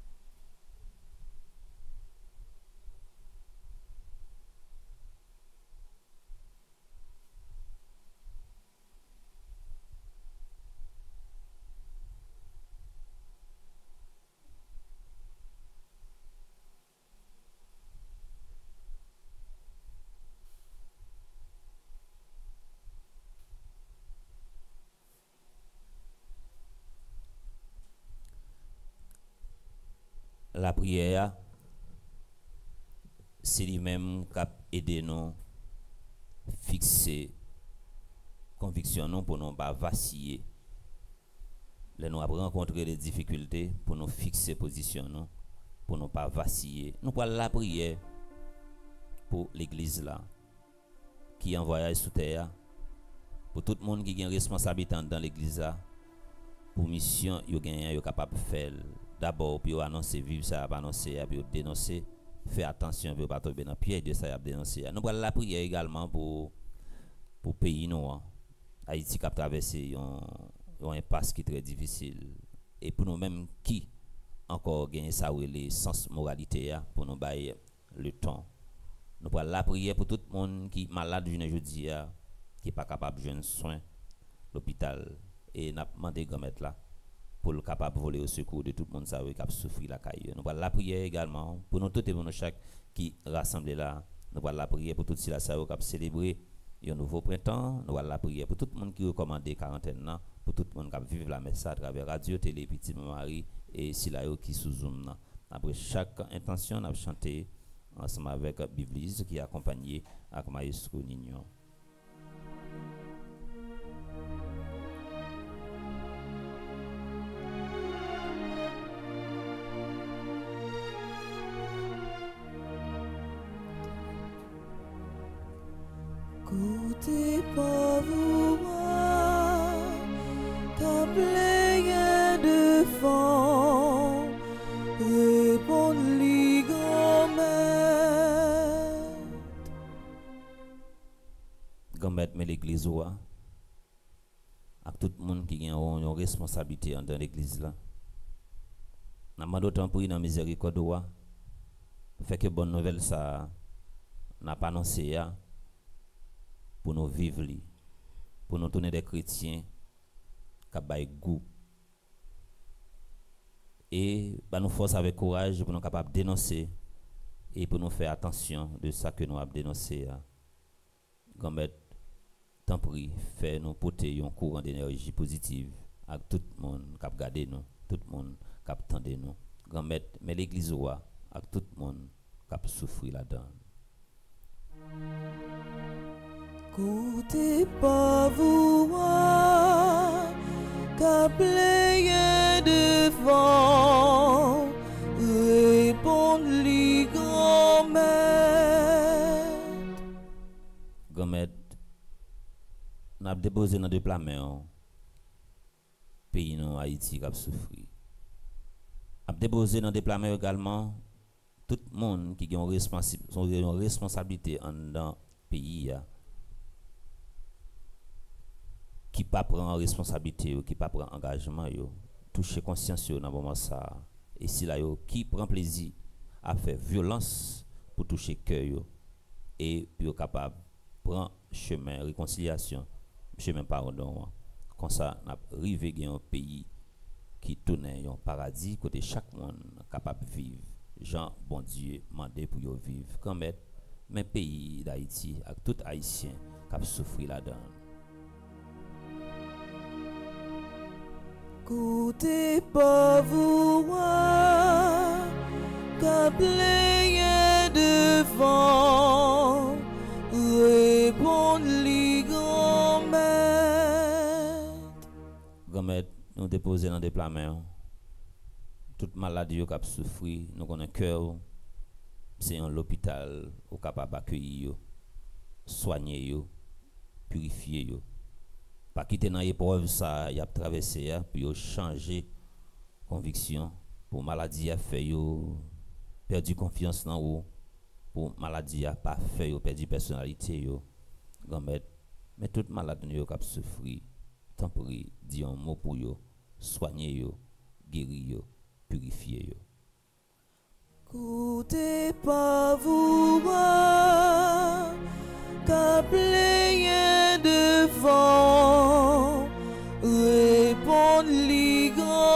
La prière, c'est lui-même qui a aidé nous fixer conviction nous pour ne pas vaciller. Là, nous avons rencontré des difficultés pour nous fixer position nous, pour ne pas vaciller. Nous prenons la prière pour l'église là, qui est en voyage sous terre, pour tout le monde qui a une responsabilité dans l'église là, pour mission, il est capable de faire. D'abord, pour annoncer, vivre ça, annoncer, pour dénoncer, faire attention pour ne pas tomber dans le piège de ça, dénoncer. Nous prenons la prière également pour pour pays nous. Haïti qui a traversé un impasse qui est très difficile. Et pour nous-mêmes qui encore gagnent ça, le sens moralité, pour nous bailler le temps. Nous prenons la prière pour tout le monde qui est malade aujourd'hui, qui n'est pas capable de joindre soin l'hôpital. Et nous avons demandé de mettre là. Pour le capable de voler au secours de tout le monde qui a souffert la caille. Nous allons la prière également pour nous tous et pour nous chaque qui rassemblés là. Nous allons la prière pour tout ceux qui ont célébré un nouveau printemps. Nous allons la prière pour tout le monde qui recommande quarantaine là, pour tout le monde qui vivre la messe à travers radio, télé, petit Marie et si là qui sous zoom. Après chaque intention, nous allons chanter ensemble avec Biblise qui est accompagné avec Maestro Nignon.
Côté pauvre, ta plaie de fond, répond-lui grand-mère.
Grand-mère, mais l'église, à tout le monde qui a une responsabilité dans l'église là. Nous demandons autant pour dans miséricorde, fait que bonne nouvelle ça n'a pas annoncé pour nous vivre, pour nous tourner des chrétiens qui ont goût. Et bah, nous force avec courage pour nous capables de dénoncer et pour nous faire attention de ça que nous avons dénoncé. Grand-mère, tant pis, fait nous porter un courant d'énergie positive à tout le monde qui a regardé nous, tout le monde qui a attendu nous. Grand-mère, mais l'église à tout le monde qui a souffert là-dedans.
Côté pauvre, qu'a plaie de vent, répond-lui grand-mère.
Grand-mère, nous avons déposé dans deux plats pays non Haïti qui a souffert. Nous avons déposé dans deux plats également tout le monde qui a une responsabilité dans le pays. Qui pas prend responsabilité ou qui pas prend engagement yo toucher conscience yo dans moment ça et si là yo qui prend plaisir à faire violence pour toucher cœur yo et puis capable prend chemin réconciliation chemin pardon comme ça n'a arrivé un pays qui tourne un paradis côté chaque monde capable vivre Jean, bon Dieu, mandé pour yo vivre. Quand même, mes pays d'Haïti, avec tout Haïtien qui a souffert là-dedans.
Côté pauvre, câblé devant, répondre les grand-mère.
Grand-mère, nous déposer dans des plats. Toute maladie qui a souffert, nous avons un cœur, c'est un hôpital au capable d'accueillir, soigner, purifier. Pas quitter dans l'épreuve, ça, y a traversé, puis changer conviction pour maladie à faire, perdu confiance dans vous, pour maladie à pas faire, perdu personnalité, grand-mère. Mais toute maladie qui a souffert, tant pour dire un mot pour vous, soigner, guérir. Purifier.
Côté pas vous câblé devant, répondre les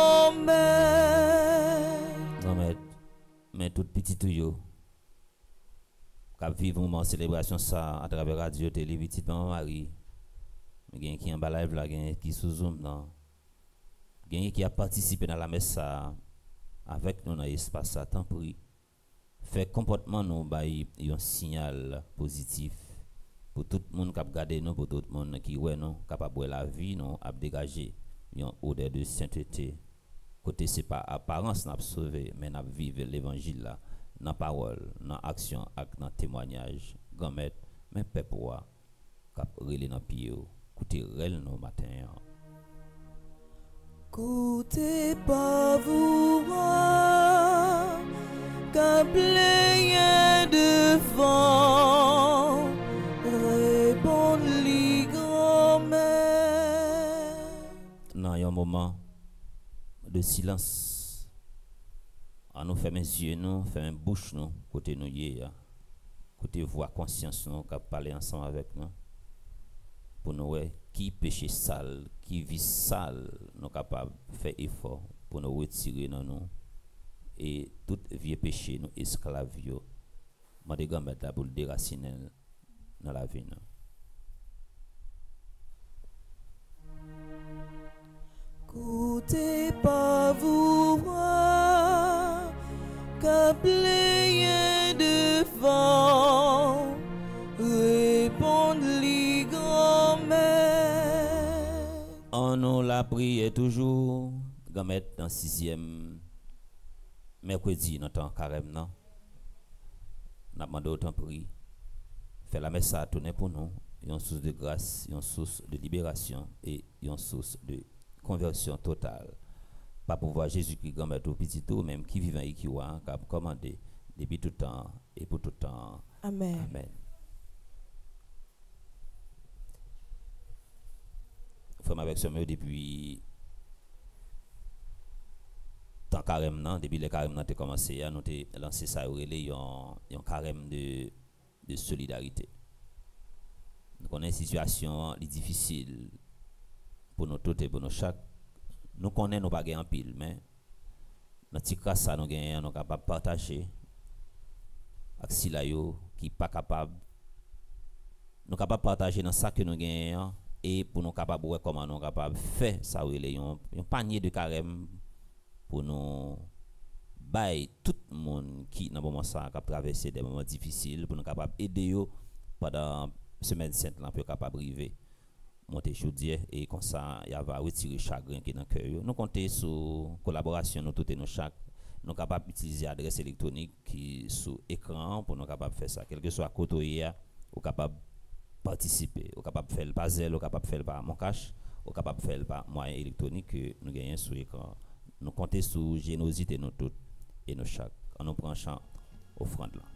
grand-mère.
Grand-mère, mais tout petit tout yo, cap vivre moment célébration ça à travers radio, télé, petit maman Marie, mais gagne qui en bas live là, gagne qui sous zoom non, gagne qui a participé dans la messe ça. Avec nous dans l'espace, ça tant pour faire comportement nous bail un signal positif pour tout le monde qui a regardé nous, pour tout le monde qui ouais non capable la vie nous a dégager une odeur de sainteté. Côté c'est pas apparence n'a sauvé mais n'a vivre l'évangile là dans parole, dans action et dans témoignage. Grand-mère, mais peuple wa cap relé dans pied côté rel nous matin.
Côté pas vous câblé devant, répondre les grand-mère.
Dans un moment de silence, à nous fermer les yeux, nous fermer la bouche, nous, côté nous y côté voix conscience, nous, qui parler ensemble avec nous, pour nous ouais, qui péché sale, qui vit sale, nous capables de faire effort pour nous retirer dans nous et tout vieux péché, nous esclaves, nous devons mettre pour le déraciner dans la vie.
Côté pas vous câblé devant, répondre les grand-mère.
On nous la prière toujours, gamet dans sixième mercredi dans temps carême non. N'a demandé autant prier. Faire la messe à tourner pour nous, une source de grâce, une source de libération et une source de conversion totale. Pas pour voir Jésus-Christ grand tout petit tout, même qui vivant et qui a commandé depuis tout temps et pour tout temps.
Amen.
Amen. Frère avec ce depuis temps carême non, depuis le carême n'a commencé à nous lancer ça relé un un carême de de solidarité. Nous connaissons une situation difficile pour nous tous et pour nous chaque. Nous connaissons nous pas en pile mais dans petit cas ça nous gagnons nous capable partager avec si là yo qui pas capable nous capable partager dans ça que nous gagnons et pour nous capable voir comment nous capable faire ça relé un panier de carême pour nous bailler tout le monde qui dans moment ça a traversé des moments difficiles pour nous capable aider yo pendant semaine sainte là pour capable arriver monter chaudière et comme ça il va retirer chagrin qui dans cœur. Nous comptons sur collaboration nous tout et nous chaque nous capable utiliser adresse électronique qui sous écran pour nous capable faire ça quel que soit côté ou capable participer ou capable faire par zèle ou capable faire par mon cash ou capable faire par moyen électronique que nous gagnons sur écran. Nous comptons sur générosité nous toutes et nous chaque en nous branchant offrande là.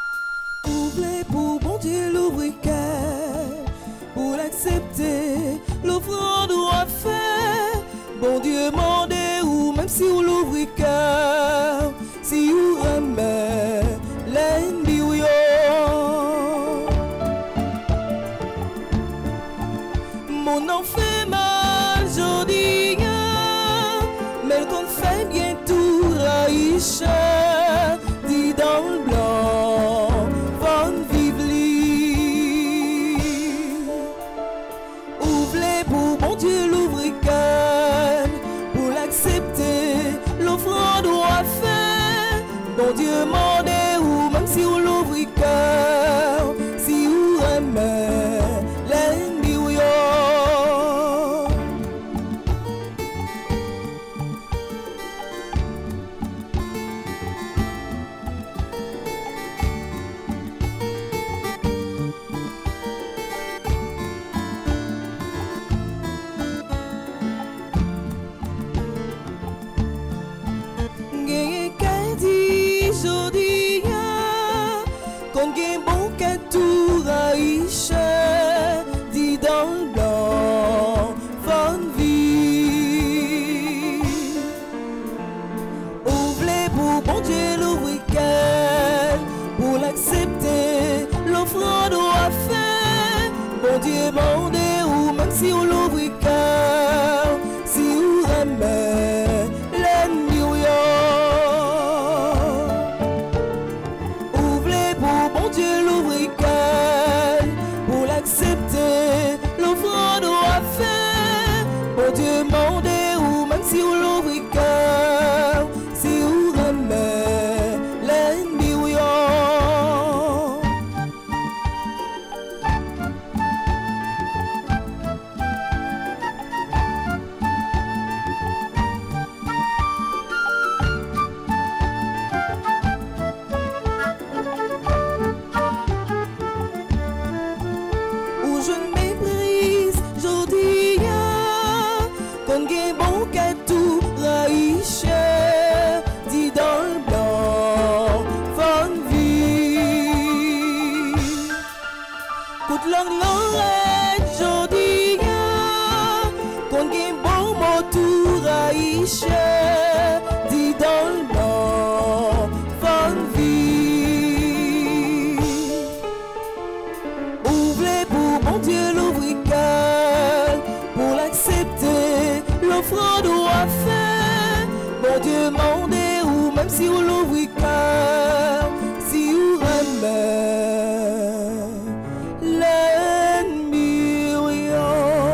Ouvrez pour bon Dieu l'ouvrier, pour l'accepter, On en fait mal, jodi, mais qu'on fait bien tout, Aïcha, dit dans le blanc, von vivli. Ouvrez pour bon Dieu l'ouvrican, pour l'accepter, l'offrande ou à faire. Bon Dieu mandé ou même si vous l'ouvrican, si vous aimez l'ennemi ou yo. Gagné Kadi Jodia, qu'on gagne bon Katou Aïcha, dit dans le blanc, von vie. Ouvrez pour bon Dieu l'ouvrican, pour l'accepter, l'offrande ou à faire. Bon Dieu mandé ou même si on l'ouvrican, si vous aimez l'ennemi ou yo. Ouvrez pour bon Dieu l'ouvrican, pour l'accepter, l'offrande ou à faire. Bon Dieu mandé ou même si vous l'ouvrican, si vous aimez l'ennemi ou yo. Ou je ne méprise, jodi, qu'on gagne bon Katou Aïcha, dit dans le blanc, von vie. Coute langue l'oreille, jodi, qu'on gagne bon motour Aïcha, dit dans le blanc, von vie. Ouvrez pour bon Dieu l'ouvrican, pour l'accepter, l'offrande ou à faire. Bon Dieu mandé ou même si vous l'ouvrican, si vous aimez l'ennemi ou yo.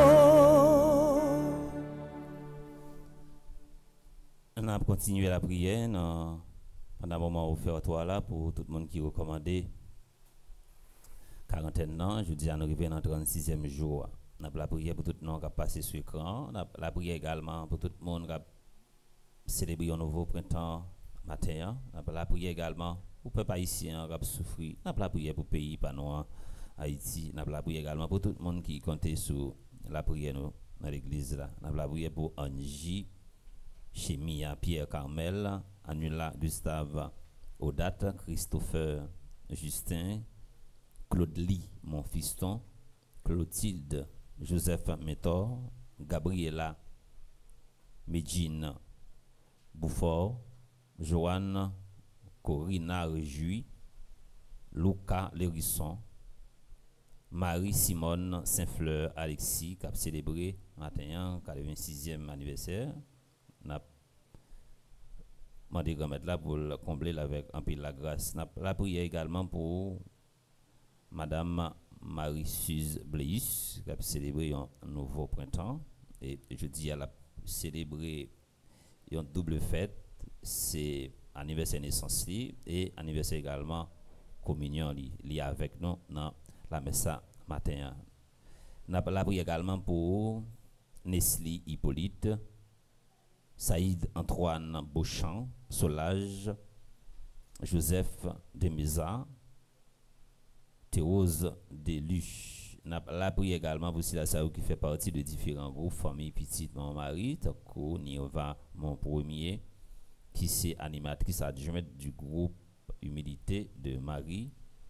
On a continué la prière dans- pendant un moment offertoire là pour tout le monde qui recommandé quarantaine ans. Je dis à nous arriver dans le trente-sixième jour. On a la prière pour tout le monde qui a passé sur l'écran. On a la prière également pour tout le monde qui a célébré un nouveau printemps matin. On a la prière également pour les peuple haïtien qui a souffert. On a la prière pour le pays panois Haïti. On a la prière également pour tout le monde qui comptait sur la prière nous, dans l'église là. On a la prière pour Angie, Chemia, Pierre Carmel, Anula, Gustave, Odate, Christopher, Justin, Claude Lee, mon fiston, Clotilde, Joseph Métor, Gabriela, Medjine, Bouffort, Joanne, Corina Réjouy, Luca Lérisson, Marie-Simone Saint-Fleur Alexis, qui a célébré matin quatre-vingt-sixième anniversaire. On a demandé grand-mère là pour le combler avec un peu la grâce. On a la prière également pour Madame Marie-Suze Bleus, qui a célébré un nouveau printemps. Et je dis, elle a célébré une double fête. C'est anniversaire naissance li et anniversaire également communion li, li avec nous dans la messe matin. On a la prière également pour Nesli Hippolyte, Saïd Antoine Beauchamp, Solage, Joseph Demesa, Thérose Deluche. La prière également pour Sila Saou qui fait partie de différents groupes, famille petite, mon mari, Tako, Niova, mon premier, qui c'est animatrice adjointe du groupe Humilité de Marie,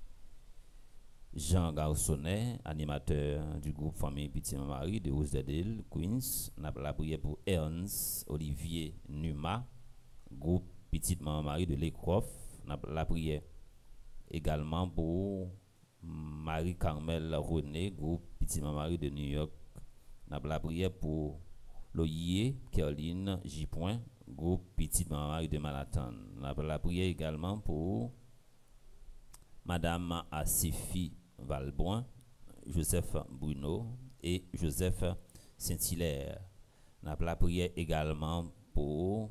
Jean Garçonnet, animateur du groupe Famille Petit Marie de Rosedale, Queens. On a la prière pour Ernst Olivier Numa, groupe Petite Maman Marie de Lecroft. On a la prière également pour Marie-Carmel René, groupe Petit Maman Marie de New York, N'a la prière pour Loyer, Caroline, J. Point, groupe Petite Maman de Manhattan. N'a la prière également pour Madame Asifi Valboin, Joseph Bruno et Joseph Saint-Hilaire. N'a la prière également pour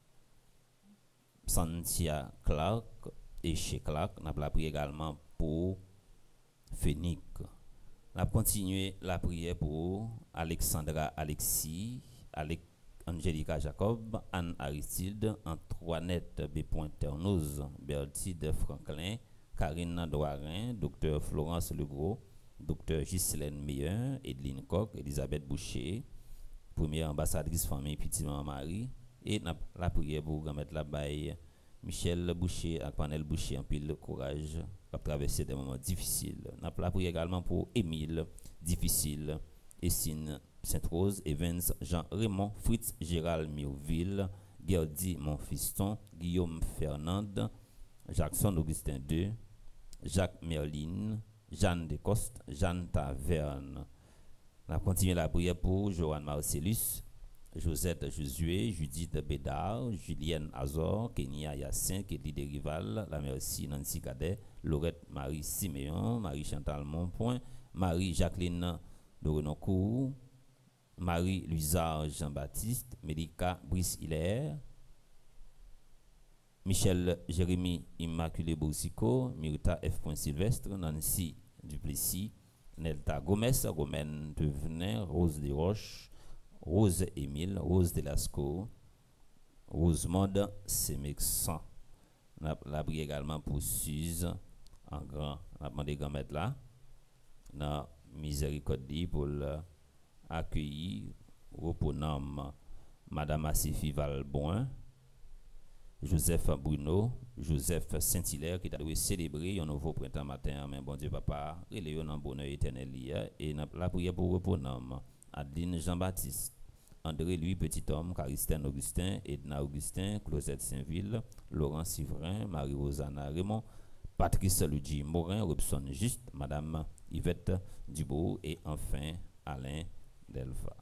Santia Clark et chez Clark. N'a la prière également pour Phoenix. N'a continué la prière pour Alexandra Alexis, Alec Angelica Jacob, Anne Aristide, Antoinette B. Ternoz, Bertide Franklin, Karine Douarin, Docteur Florence Legros, Docteur Ghislaine Meyer, Edeline Coq, Elisabeth Boucher, première ambassadrice famille Petit Maman Marie, et la prière pour remettre la baille Michel Boucher et Panel Boucher en pile courage pour traverser des moments difficiles. N'a la prière également pour Émile Difficile, Essine Sainte-Rose, Evans Jean Raymond, Fritz Gérald Mioville, Gerdy Monfiston, Guillaume Fernande, Jackson Augustin deux, Jacques Merlin, Jeanne Descostes, Jeanne Taverne. On a continué la prière pour Joanne Marcellus, Josette Josué, Judith Bédard, Julienne Azor, Kenya Yassin, Kelly Derival, la merci Nancy Cadet, Laurette Marie Siméon, Marie Chantal Monpoint, Marie Jacqueline de Renoncourt, Marie Luisard Jean-Baptiste, Mélika Brice Hilaire, Michel Jérémy Immaculé Boussico, Myrta F. Sylvestre, Nancy Duplessis, Nelta Gomez, Romaine Devenin, Rose Desroches, Rose Émile, Rose Delasco, Rosemonde Semexan. On a prié également pour Suze, en grand, on a demandé grand maître là, dans Miséricorde pour accueillir, reponam Madame Asifi Valboin, Joseph Bruno, Joseph Saint-Hilaire qui a célébrer un nouveau printemps matin, mais bon Dieu papa, il est dans bonheur éternel et la prière pour reponam Adeline Jean-Baptiste, André Louis Petit Homme, Caristène Augustin, Edna Augustin, Closette Saint-Ville, Laurent Sivrin, Marie-Rosanna Raymond, Patrice Luigi Morin, Robson Juste, Madame Yvette Dubourg et enfin Alain Delva.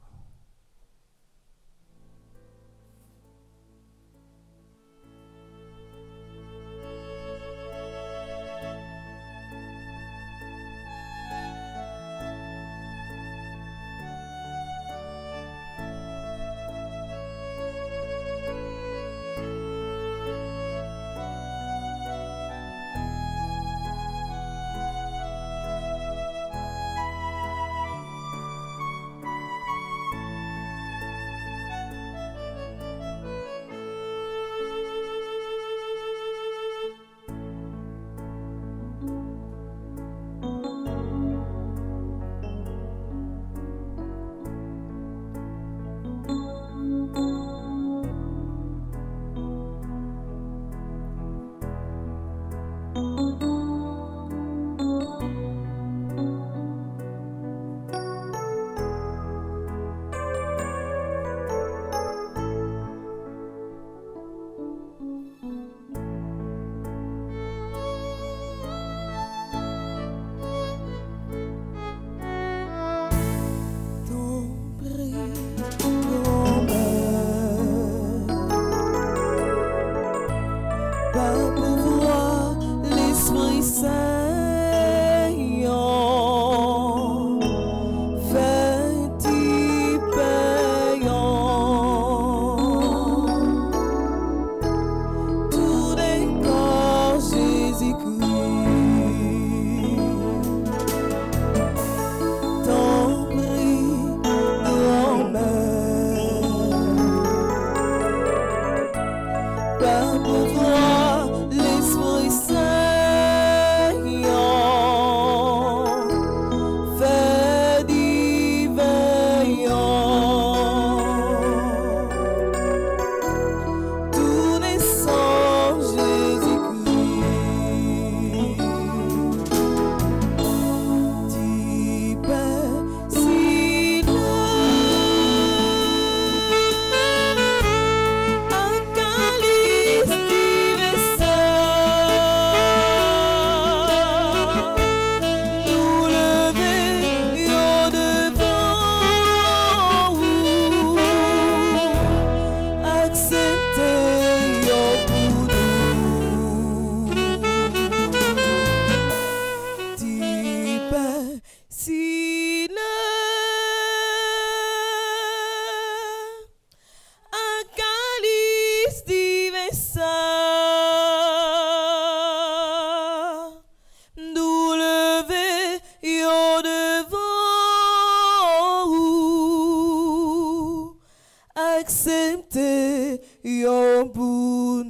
yon pour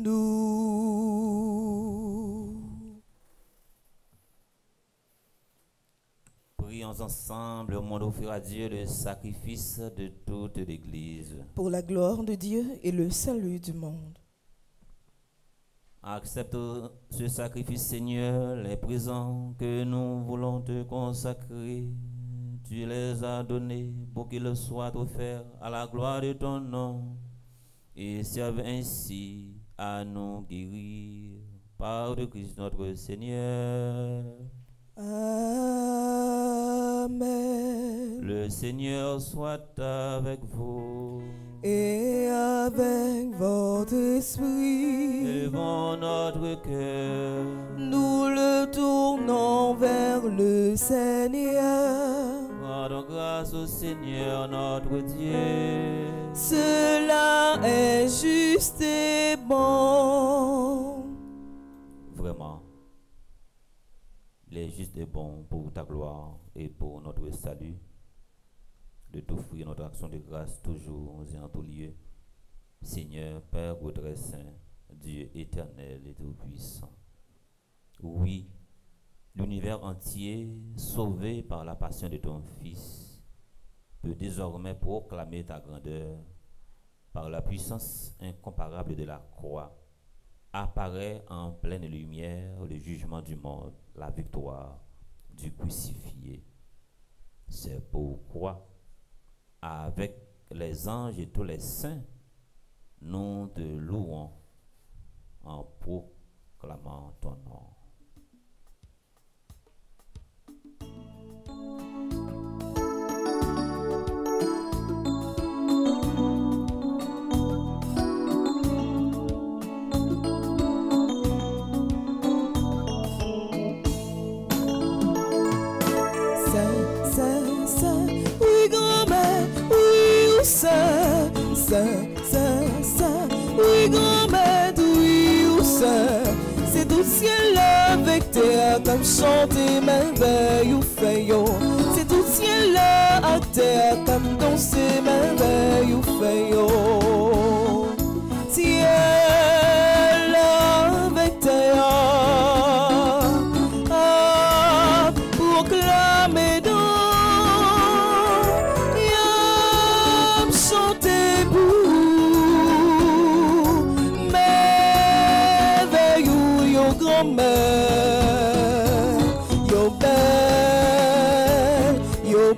nous.
Prions ensemble au monde offrir à Dieu le sacrifice de toute l'Église.
Pour la gloire de Dieu et le salut du monde.
Accepte ce sacrifice, Seigneur, les présents que nous voulons te consacrer. Tu les as donnés pour qu'ils soient offerts à la gloire de ton nom et servent ainsi à nous guérir par le Christ notre Seigneur.
Amen.
Le Seigneur soit avec vous.
Et avec votre esprit,
Élevons notre cœur.
nous le tournons vers le Seigneur.
Rendons grâce au Seigneur notre Dieu.
Cela est juste et bon.
Vraiment, il est juste et bon pour ta gloire et pour notre salut de t'offrir notre action de grâce toujours et en tout lieu. Seigneur, Père, très saint, Dieu éternel et tout-puissant. Oui, l'univers entier, sauvé par la passion de ton Fils, peut désormais proclamer ta grandeur. Par la puissance incomparable de la croix, apparaît en pleine lumière le jugement du monde, la victoire du crucifié. C'est pourquoi, avec les anges et tous les saints, nous te louons en proclamant ton nom.
Saint, Saint, Saint, Saint, oui, grand-mère, oui, ou Saint, c'est tout ciel avec terre comme chanter merveille ou feyo, c'est tout ciel avec terre comme danser merveille ou feyo, ciel avec terre, ah, proclamer donc. Yo belle, yo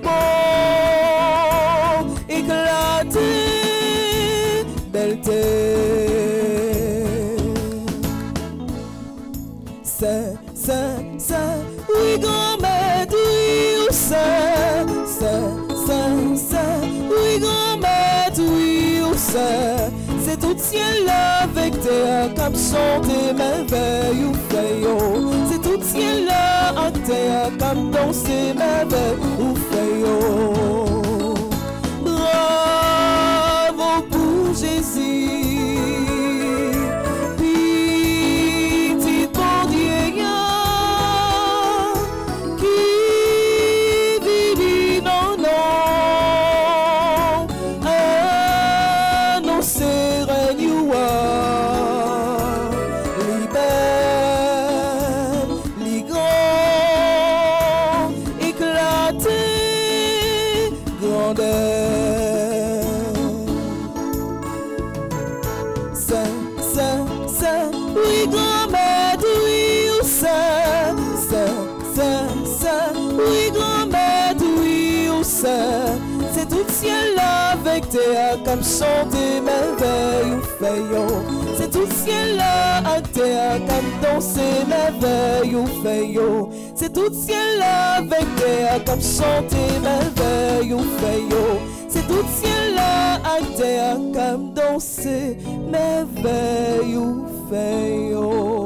bon, éclaté, belleté. Saint, Saint, Saint, oui grand-mère, oui ou Saint, Saint, Saint, Saint, oui grand-mère, oui ou Saint. C'est tout ciel avec terre comme chanter merveille ou feyo. C'est tout ciel avec terre comme danser merveille ou feyo. Bravo pour Jésus, petit bon Dieu qui vit non non annoncer. Saint, Saint, Saint, oui grand-mère, oui ou Saint, Saint, Saint, Saint, oui grand-mère, oui ou Saint, c'est tout ciel avec terre comme chanter merveille ou feyo, c'est tout ciel avec terre comme danser merveille ou feyo, c'est tout ciel avec terre comme chanter merveille ou feyo. C'est tout ciel à terre comme danser merveille ou feyo.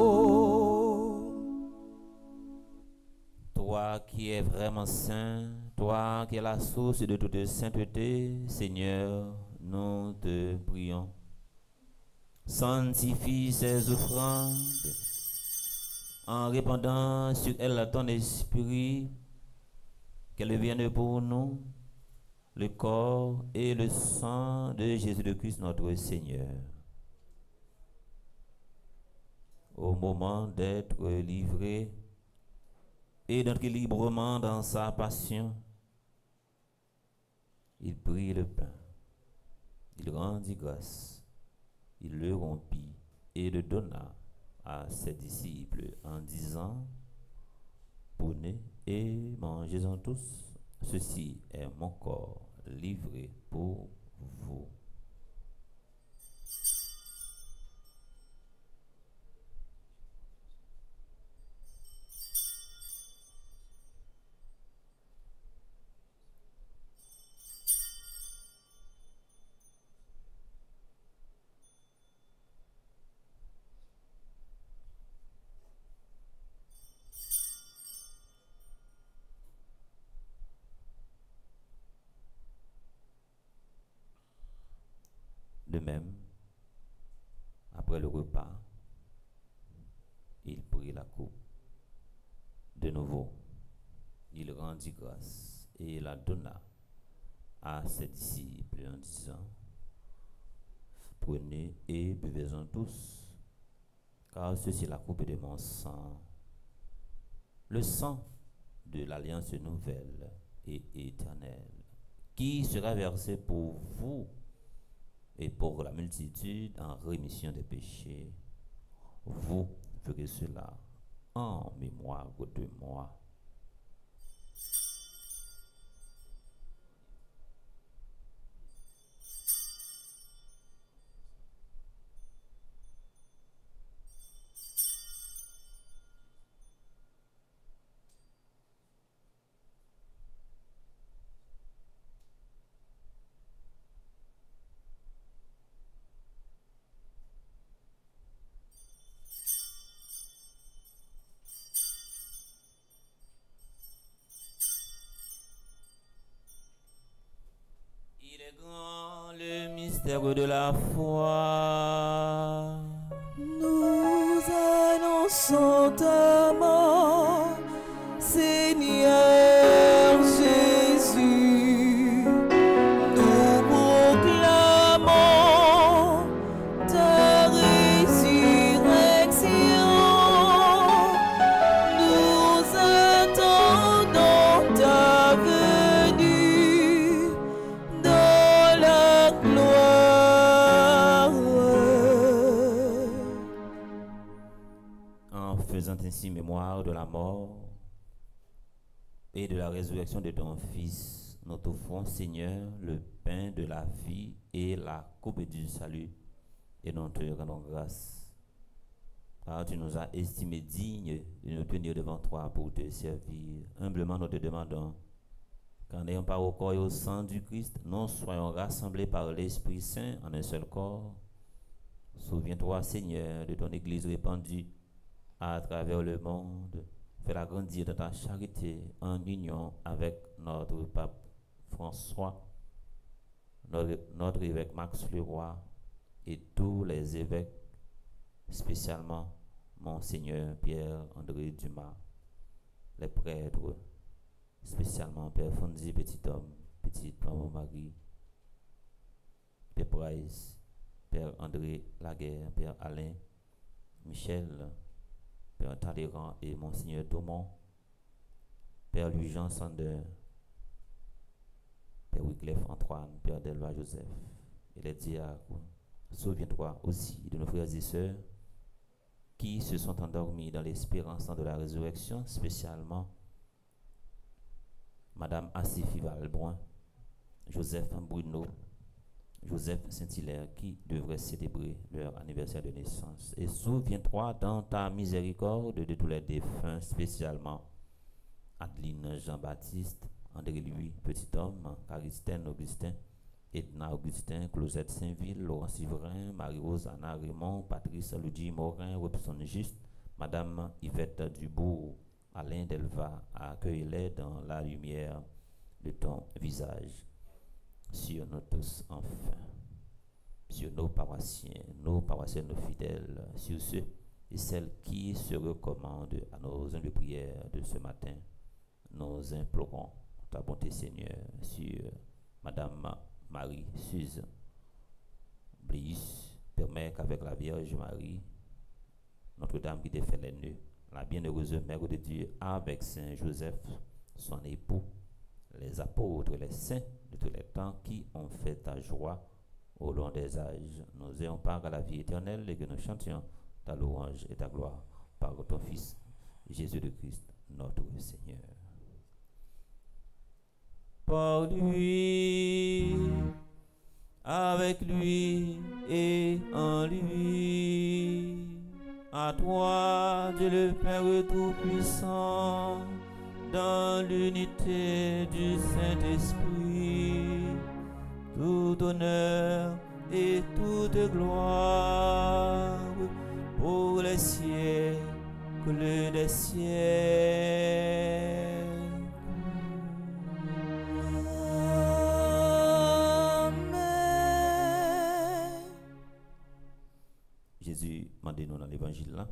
Toi qui es vraiment saint, toi qui es la source de toute sainteté, Seigneur, nous te prions. Sanctifie ces offrandes en répandant sur elles ton esprit, qu'elles viennent pour nous le corps et le sang de Jésus-Christ notre Seigneur. au moment d'être livré et d'entrer librement dans sa passion, il prit le pain, il rendit grâce, il le rompit et le donna à ses disciples en disant: prenez et mangez-en tous, ceci est mon corps livré pour vous. De même, après le repas, il prit la coupe. De nouveau, il rendit grâce et la donna à ses disciples en disant: prenez et buvez-en tous, car ceci est la coupe de mon sang, le sang de l'alliance nouvelle et éternelle, qui sera versé pour vous et pour la multitude en rémission des péchés. Vous ferez cela en mémoire de moi. Grand le mystère de la foi.
Nous annonçons ta mort, Seigneur Jésus. Nous proclamons ta résurrection. Nous attendons ta venue dans la gloire.
En faisant ainsi mémoire de la mort et de la résurrection de ton Fils, nous t'offrons, Seigneur, le pain de la vie et la coupe du salut, et nous te rendons grâce, car tu nous as estimés dignes de nous tenir devant toi pour te servir. Humblement, nous te demandons qu'en n'ayant pas au corps et au sang du Christ, nous soyons rassemblés par l'Esprit Saint en un seul corps. Souviens-toi, Seigneur, de ton Église répandue à travers le monde. Fais-la grandir dans ta charité en union avec notre pape François, notre, notre évêque Max Leroy et tous les évêques, spécialement Monseigneur Pierre-André Dumas, les prêtres, spécialement Père Fonzi, petit homme, petite maman Marie, Père Price, Père André Laguerre, Père Alain, Michel, Père Talleyrand et Monseigneur Daumont, Père Louis-Jean Sander, Père Wycliffe Antoine, Père Delva Joseph et les diacres. Souviens-toi aussi de nos frères et sœurs qui se sont endormis dans l'espérance de la résurrection, spécialement Madame Assifi Valbrun, Joseph Bruno, Joseph Saint-Hilaire, qui devraient célébrer leur anniversaire de naissance. Et souviens-toi dans ta miséricorde de tous les défunts, spécialement Adeline Jean-Baptiste, André-Louis Petit Homme, Caristène Augustin, Edna Augustin, Closette Saint-Ville, Laurent Sivrin, Marie-Rose Anna Raymond, Patrice Luigi Morin, Robson Juste, Madame Yvette Dubourg, Alain Delva, accueille-les dans la lumière de ton visage. Sur nous tous, enfin, sur nos paroissiens, nos paroissiens, nos fidèles, sur ceux et celles qui se recommandent à nos humbles prières de ce matin, nous implorons ta bonté, Seigneur, sur Madame Marie-Suze Blius. Permets qu'avec la Vierge Marie, Notre-Dame qui défait les nœuds, la bienheureuse Mère de Dieu, avec Saint Joseph, son époux, les apôtres, les saints de tous les temps qui ont fait ta joie au long des âges. Nous ayons part à la vie éternelle et que nous chantions ta louange et ta gloire par ton Fils, Jésus de Christ, notre Seigneur. Par lui, avec lui et en lui, à toi, Dieu le Père Tout-Puissant, dans l'unité du Saint-Esprit, tout honneur et toute gloire pour les siècles des siècles. Jésus m'a dit nous dans l'évangile là,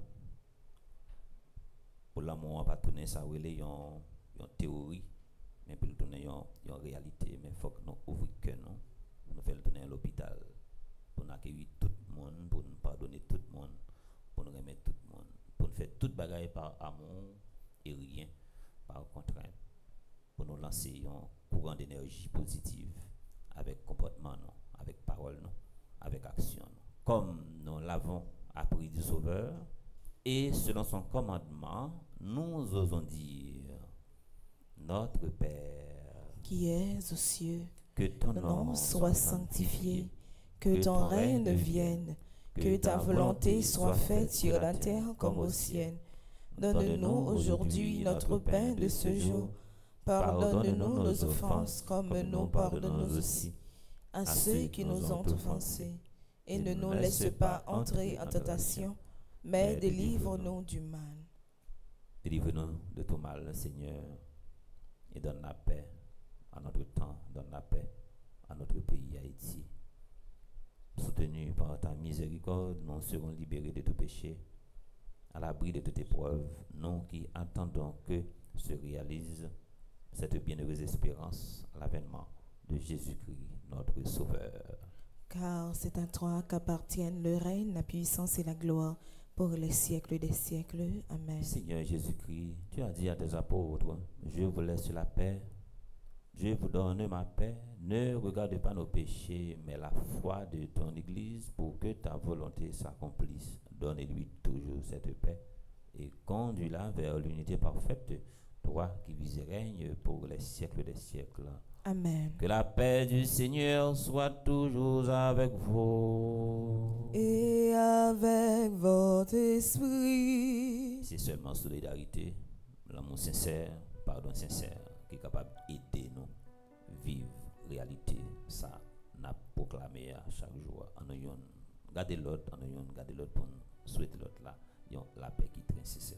pour l'amour pas tourner ça ou les yon théorie, mais pour tourner yon yon réalité, mais faut que nous ouvrir cœur nous, nous faire tourner à l'hôpital pour accueillir tout le monde, pour nous pardonner tout le monde, pour nous remettre tout le monde, pour nous faire toute bagaille par amour et rien par contrainte, pour nous lancer un courant d'énergie positive avec comportement non, avec parole non, avec action non. Comme nous l'avons appris du Sauveur, et selon son commandement, nous osons dire, notre Père,
qui es aux cieux,
que ton
nom soit sanctifié, que ton règne vienne, que ta volonté soit faite sur la terre comme au ciel. Donne-nous aujourd'hui notre pain de ce jour. Pardonne-nous nos offenses comme nous pardonnons aussi à ceux qui nous ont offensés. Et ne nous laisse pas entrer en tentation, mais délivre-nous du mal.
Délivre-nous de tout mal, Seigneur, et donne la paix à notre temps, donne la paix à notre pays Haïti. Soutenus par ta miséricorde, nous serons libérés de tout péché, à l'abri de toute épreuve, nous qui attendons que se réalise cette bienheureuse espérance à l'avènement de Jésus-Christ, notre Sauveur.
Car c'est à toi qu'appartiennent le règne, la puissance et la gloire pour les siècles des siècles. Amen.
Seigneur Jésus-Christ, tu as dit à tes apôtres, je vous laisse la paix, je vous donne ma paix, ne regarde pas nos péchés, mais la foi de ton Église pour que ta volonté s'accomplisse. Donne-lui toujours cette paix et conduis-la vers l'unité parfaite, toi qui vis et règnes pour les siècles des siècles.
Amen.
Que la paix du Seigneur soit toujours avec vous.
Et avec votre esprit.
C'est seulement solidarité, l'amour sincère, pardon sincère, qui est capable d'aider nous vivre réalité. Ça, n'a proclamé à chaque jour. En ayant gardé l'autre, en ayant gardé l'autre pour nous souhaiter l'autre là, la paix qui est très sincère.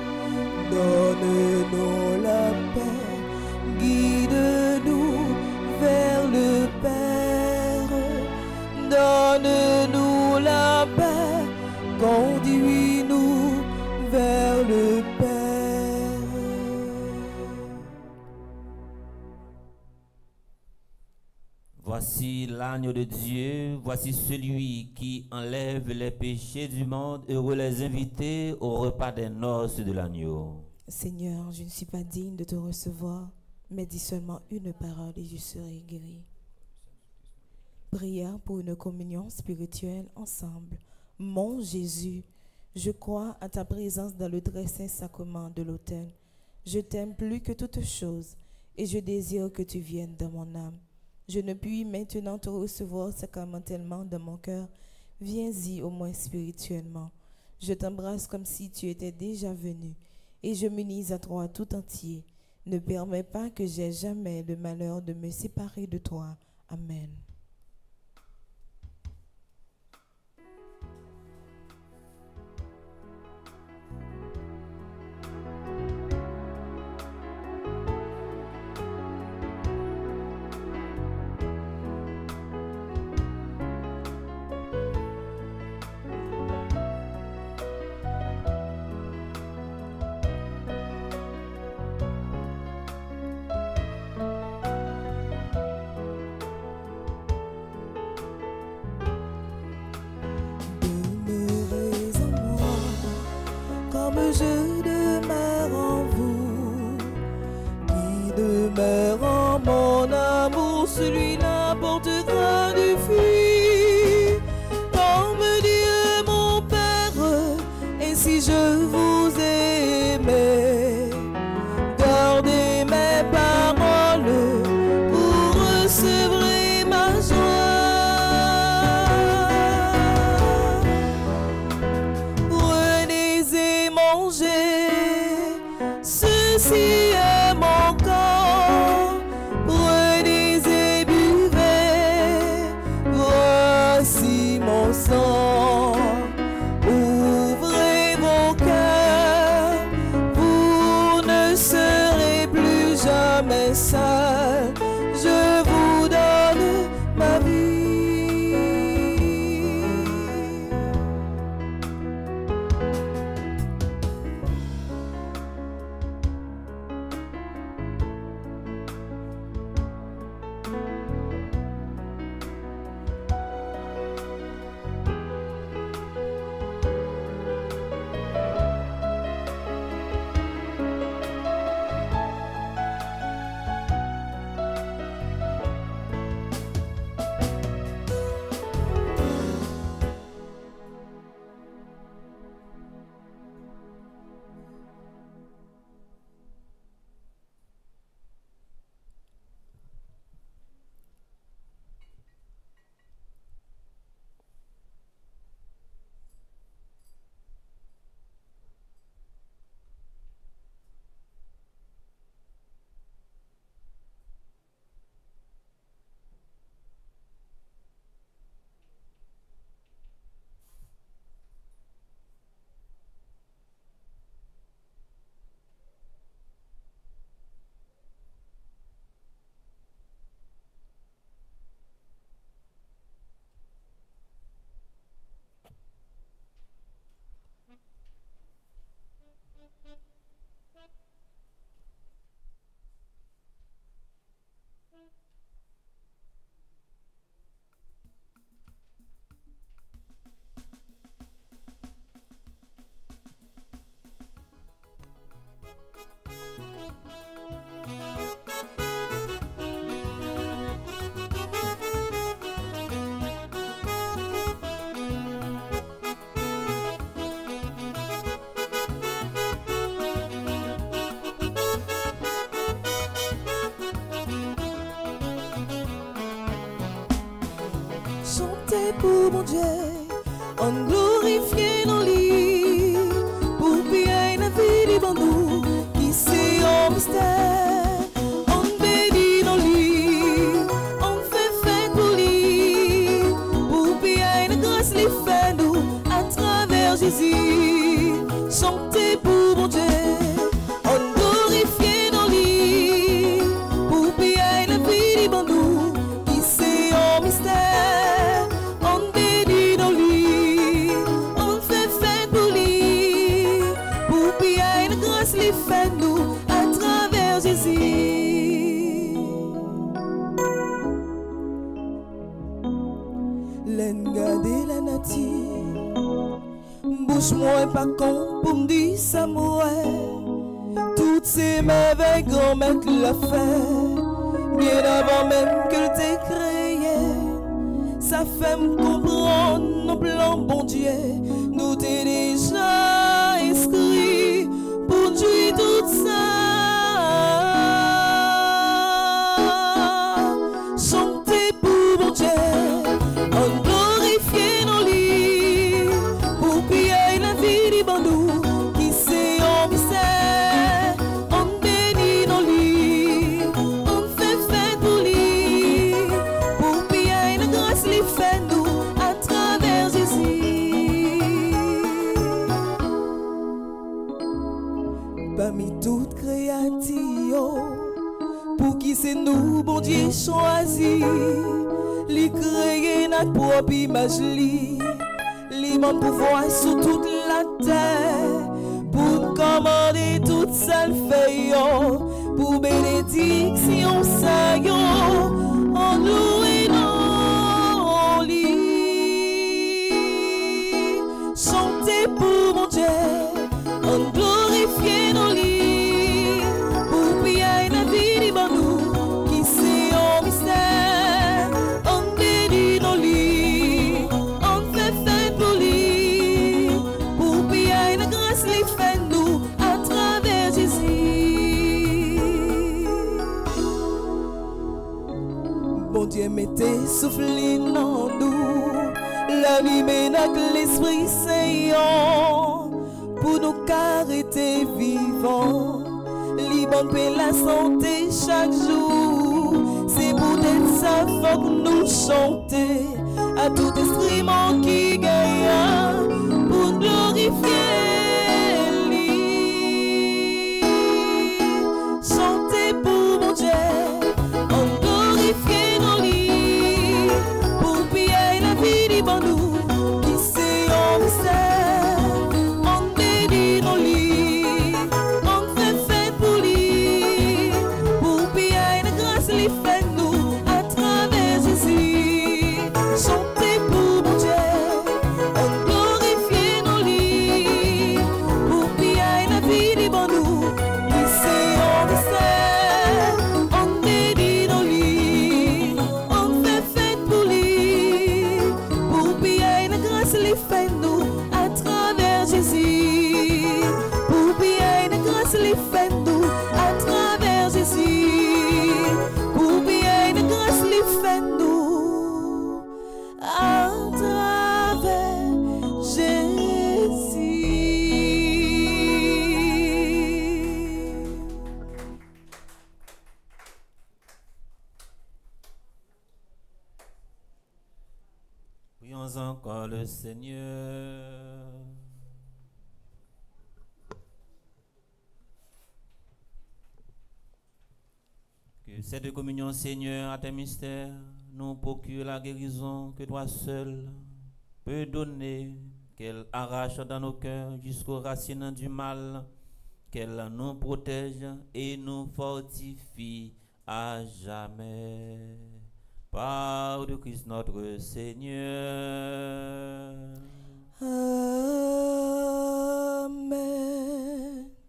Donne-nous la paix, guide-nous
l'agneau de Dieu, voici celui qui enlève les péchés du monde. Heureux les invités au repas des noces de l'agneau.
Seigneur, je ne suis pas digne de te recevoir, mais dis seulement une parole et je serai guéri. Prière pour une communion spirituelle ensemble. Mon Jésus, je crois à ta présence dans le très saint sacrement de l'autel. Je t'aime plus que toute chose et je désire que tu viennes dans mon âme. Je ne puis maintenant te recevoir sacramentellement dans mon cœur. Viens-y au moins spirituellement. Je t'embrasse comme si tu étais déjà venu et je m'unis à toi tout entier. Ne permets pas que j'aie jamais le malheur de me séparer de toi. Amen. Je demeure en vous, qui demeure en mon amour, celui-là portera du fruit. Comme Dieu mon Père, ainsi je vous ai aimé. Gardez mes paroles pour recevoir ma joie. Ceci est mon corps, prenez et buvez, voici mon sang, ouvrez vos cœurs, vous ne serez plus jamais seuls, je vous donne ma vie. Chantez pour mon Dieu, on glorifie nos lits, pour bien la vie devant nous, qui c'est un mystère. On bénit nos lits, on fait fête pour lui, pour bien la grâce les fait nous, à travers Jésus. Chantez pour mon Dieu, on glorifie nos lits, pour bien la vie devant nous, qui c'est un mystère. Fais-nous à travers Jésus. Bouge-moi pas con pour me dire ça mourait. Toutes ces merveilles grand-mère l'a fait. Bien avant même qu'elle t'ait créé. Ça fait me comprendre nos plans, bon Dieu. Nous t'es déjà inscrit pour tuer tout ça. Chantez pour bon Dieu, on glorifie nos lits, pour prier la vie du bandou, qui c'est en mystère, on bénit nos lits, on fait fête pour lui, pour prier la grâce lui fait nous à travers Jésus. Parmi toutes créatures, pour qui c'est nous, bon Dieu, choisi. Li créé notre propre image, li, li mon pouvoir sur toute la terre. Pour commander toute ça le fait, yo, pour bénédiction ça, yo, on loue non lit. Chantez pour mon Dieu, on glorifie nos lits, pour prier la vie du bandou, qui c'est en mystère, on bénit nos lits, on fait fête pour lui, pour prier la grâce les fait nous à travers Jésus. Bon Dieu, mettez souffle dans nous, l'animé avec l'Esprit Saint, pour nous cariter vivants. Liban paix la santé chaque jour. C'est peut-être ça faut que nous chanter à tout instrument qui gagne pour glorifier lui. Chantez pour mon Dieu, on glorifie nos lits, pour prier la vie du bandou, qui c'est en mystère, on bénit nos lits, on fait fête pour lui, pour prier la grâce lui fait nous à travers Jésus. Chantez pour mon Dieu, on glorifie nos lits, pour prier la vie du bandou, qui c'est en mystère, on bénit nos lits, on fait fête pour lui, pour prier la grâce lui fait nous à travers Jésus, pour prier la grâce lui fait nous à travers Jésus, pour prier la grâce lui fait nous à travers Jésus.
Prions encore le Seigneur. Que cette communion, Seigneur, à tes mystères, nous procure la guérison que toi seul peux donner, qu'elle arrache dans nos cœurs jusqu'aux racines du mal, qu'elle nous protège et nous fortifie à jamais. Par de Christ notre Seigneur.
Amen.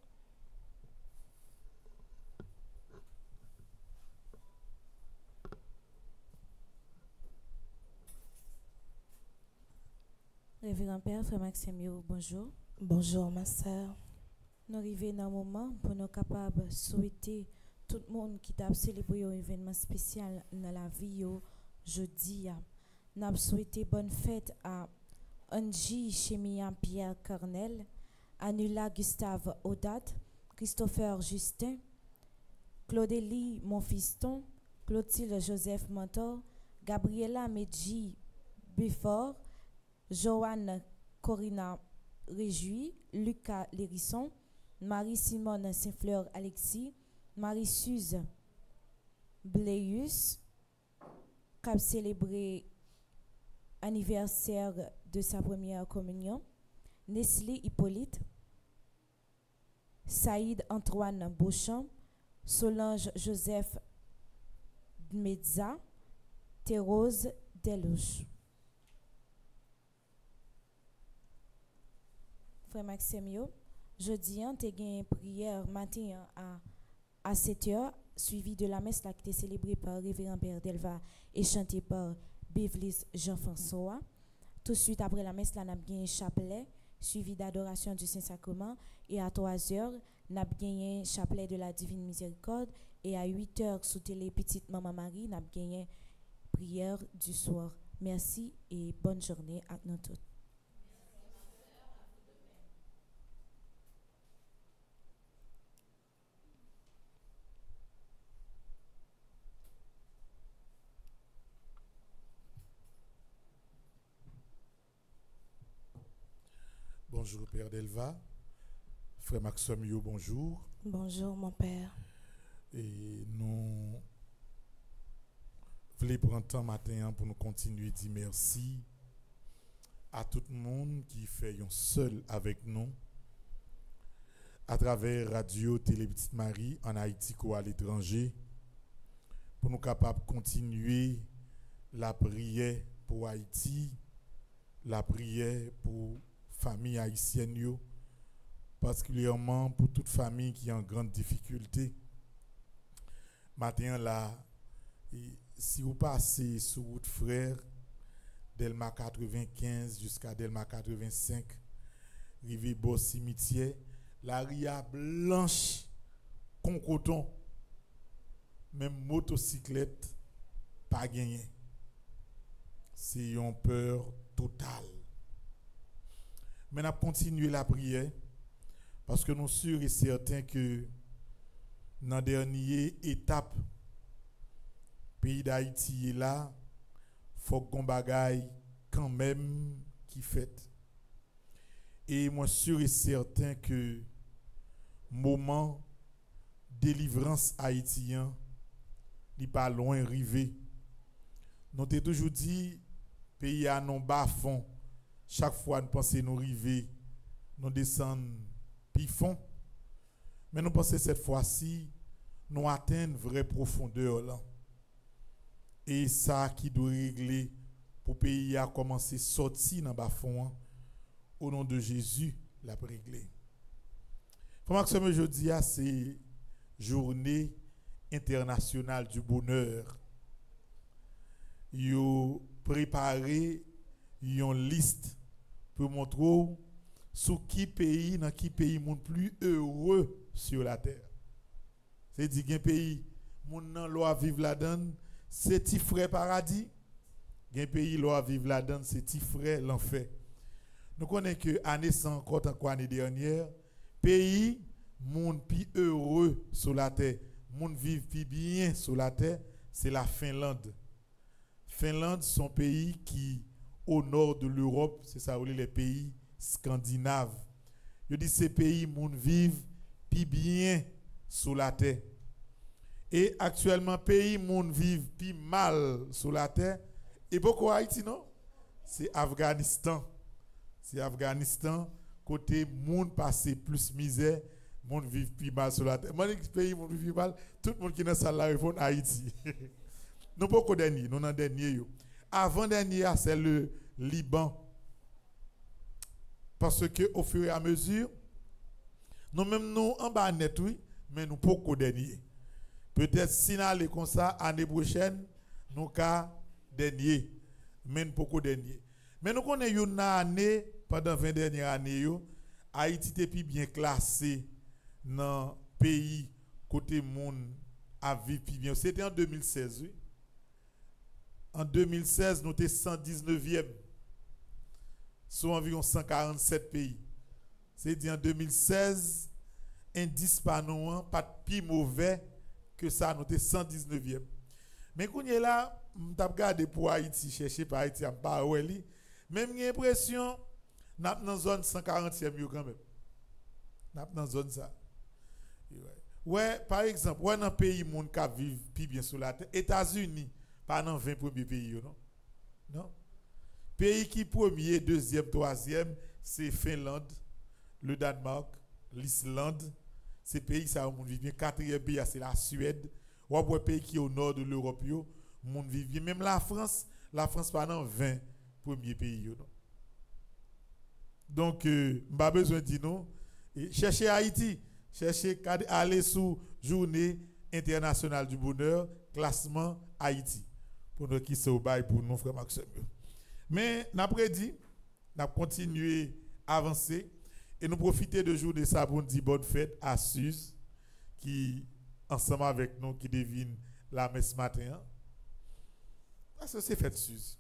Révérend Père, Frère Maxime, bonjour.
Bonjour, ma sœur.
Nous arrivons dans un moment pour nous capables de souhaiter tout le monde qui t'a célébré un événement spécial dans la vie jeudi. Nous avons souhaité bonne fête à Angie Chemia Pierre Cornel, Anula Gustave Audat, Christopher Justin, Claudélie Monfiston, Clotilde Joseph Mentor, Gabriela Medji Buffort, Joanne Corina Réjouis, Lucas Lérisson, Marie-Simone Saint-Fleur Alexis, Marie-Suze Bléus, qui a célébré anniversaire de sa première communion, Nestlé Hippolyte, Saïd Antoine Beauchamp, Solange Joseph Dmedza, Thérose Delouche. frère Maxime yo. Jeudi an te gen prière matin à à sept heures suivi de la messe là qui était célébrée par révérend Père Delva et chantée par Bevelis Jean-François. Tout de suite après la messe là n'a gagné chapelet suivi d'adoration du Saint-Sacrement et à trois heures n'a gagné chapelet de la Divine Miséricorde et à huit heures sous télé Petite Maman Marie n'a gagné prière du soir. Merci et bonne journée à nous tous.
Bonjour Père Delva, Frère Maxime Yo, bonjour.
Bonjour mon père.
Et nous voulons prendre temps matin pour nous continuer à dire merci à tout le monde qui fait un seul avec nous à travers Radio Télé Petite Marie en Haïti ou à l'étranger pour nous capables de continuer la prière pour Haïti, la prière pour famille haïtienne yo, particulièrement pour toute famille qui est en grande difficulté. Matin là, si vous passez sur route frère Delma quatre-vingt-quinze jusqu'à Delma quatre-vingt-cinq, rive beau cimetière, la ria blanche con coton, même motocyclette pas gagné. C'est une peur totale. Mais nous avons continué la prière parce que nous sommes sûrs et certains que dans la dernière étape, le pays d'Haïti est là, il faut qu'on bagaille quand même qui fait. Et moi, sûr et certain que le moment délivrance haïtien n'est pas loin arrivé. Nous avons toujours dit, le pays a non bas fond. Chaque fois nous pensons nous arriver, nous descendons pifon. Mais nous pensons cette fois-ci, nous atteignons vraie profondeur là. Et ça qui doit régler pour le pays à commencer à sortir dans le fond, au nom de Jésus, l'a réglé. Comme que aujourd'hui, c'est journée internationale du bonheur. Yo préparé une liste pour montrer sur qui pays, dans qui pays monde plus heureux sur la terre. C'est dit qu'un pays monde nan loi vivre là-dedans, c'est petit frère paradis. Un pays loi vivre là-dedans, c'est petit frère l'enfer. Nous connaissons que année cent encore année dernière, pays monde plus heureux sur la terre, monde vivre plus bien sur la terre, c'est la Finlande. Finlande, son pays qui au nord de l'Europe, c'est ça, les pays scandinaves. Je dis ces pays moun vivent plus bien sous la terre. Et actuellement pays moun vivent plus mal sous la terre. Et pourquoi Haïti non? C'est Afghanistan. C'est Afghanistan côté moun passé plus misère, moun vivent plus mal sous la terre. Moi les pays moun vivent mal, tout le monde qui dans ça là répond Haïti. Nous pas qu'au dernier, nous dans dernier yo. Avant dernier c'est le Liban. Parce que au fur et à mesure, nous même nous en bas net oui, mais nous pas qu'au dernier. Peut-être si nous allons comme ça année prochaine, nous ca dernier, mais nous pas qu'au dernier. Mais nous connaissons une année pendant vingt dernières années yo, Haïti était plus bien classé dans pays côté monde à vivre plus bien. C'était en deux mille seize oui. En deux mille seize, nous étions cent dix-neuvième sur environ cent quarante-sept pays. C'est-à-dire en deux mille seize, indice par nous, pas de plus mauvais que ça, nous étions cent dix-neuvième. Mais quand on est là, je regarde pour Haïti, chercher par Haïti, je pas ouais, même j'ai l'impression, nous sommes dans la zone cent quarantième quand même. Nous sommes dans la zone ça. Ouais, par exemple, ouais, dans un pays qui vit plus bien sur la terre, États-Unis, pas dans vingt premiers pays, non? Non. Pays qui premier, deuxième, troisième, c'est Finlande, le Danemark, l'Islande. Ces pays, ça, on vit bien. Quatrième pays, c'est la Suède. Ou un pays qui est au nord de l'Europe, on vit bien. Même la France, la France, pas dans vingt premiers pays, non? Donc, euh, pas besoin de dire non. Et cherchez Haïti. Cherchez aller sous Journée internationale du bonheur, classement Haïti. Pour nous qui sont au bail pour nous, frère Maxime. Mais, nous avons dit, nous avons continué à avancer et nous profiter de jour de ça pour nous dire bonne fête à Suze, qui, ensemble avec nous, qui devine la messe matin. Parce que c'est fête Suze.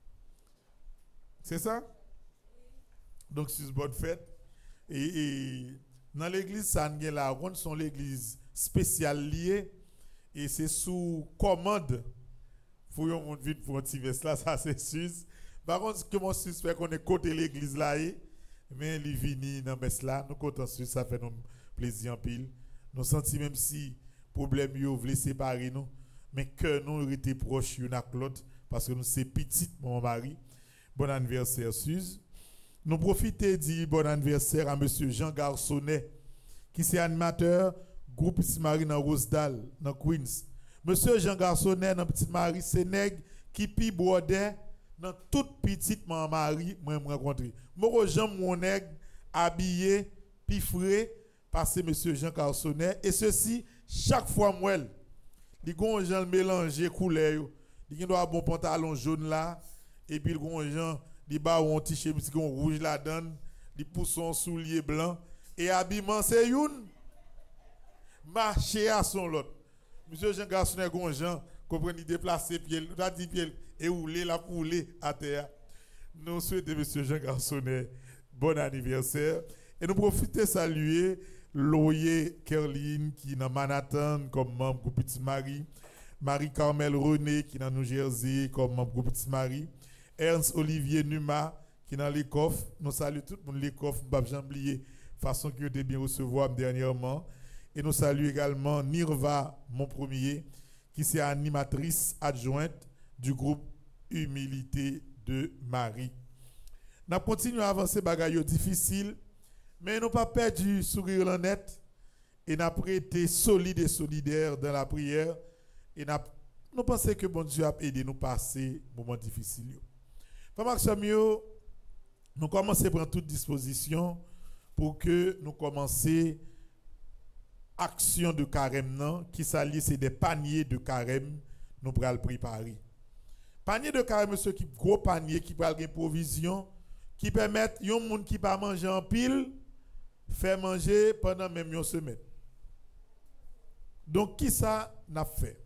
C'est ça? Donc, Suze, bonne fête. Et, et dans l'église San-Guen, la ronde sont l'église spéciale liée et c'est sous commande. Faut yon monde vite pour un petit verse là, ça c'est Suze. Par contre, comment Suze fait qu'on est côté l'église là, mais il vini dans messe là, nous comptons Suze, ça fait nous plaisir en pile. Nous sentons même si problème yo voulait séparer nous, mais que nous étions proches l'un avec l'autre parce que nous c'est petit mon mari. Bon anniversaire Suze. Nous profitons de dire bon anniversaire à monsieur Jean Garçonnet qui est animateur groupe Petite Marie dans Rosedale dans Queens. Monsieur Jean Garçonnet dans Petite Marie c'est nèg qui pi bordait dans toute petite maman Marie moi me rencontrer. Moi Jean mon nèg habillé pi frais parce monsieur Jean Garçonnet et ceci chaque fois moi li gon Jean mélanger couleur il doit bon pantalon jaune là et puis gon Jean li ba un t-shirt rouge la donne li pousse son soulier blanc et habillement c'est une marcher à son lot. Monsieur Jean Garçonnet gon Jean comprendre déplacer pied la dit pied et rouler la rouler à terre. Nous souhaitons monsieur Jean Garçonnet bon anniversaire et nous profiter saluer Loyer Kerline qui est dans Manhattan comme membre groupe Petite Marie, Marie-Carmel René qui est dans New Jersey comme membre groupe Petite Marie, Ernst Olivier Numa qui est dans les coffres. Nous saluons tout le monde les coffres, nous ne pouvons pas oublier façon que vous avez bien recevoir dernièrement. Et nous saluons également Nirva, mon premier, qui est animatrice adjointe du groupe Humilité de Marie. Nous continuons à avancer bagaille difficile, mais nous n'avons pas perdu sourire en net et nous avons été solides et solidaires dans la prière et nous pensons que bon Dieu a aidé nous à passer moments difficiles. Pendant que nous commençons à prendre toute disposition pour que nous commencions action de carême qui s'allie c'est des paniers de carême nous pourrons le préparer. Panier de carême c'est qui gros panier qui prend des provisions qui permettent yon monde qui pas manger en pile faire manger pendant même une semaine. Donc qui ça n'a fait?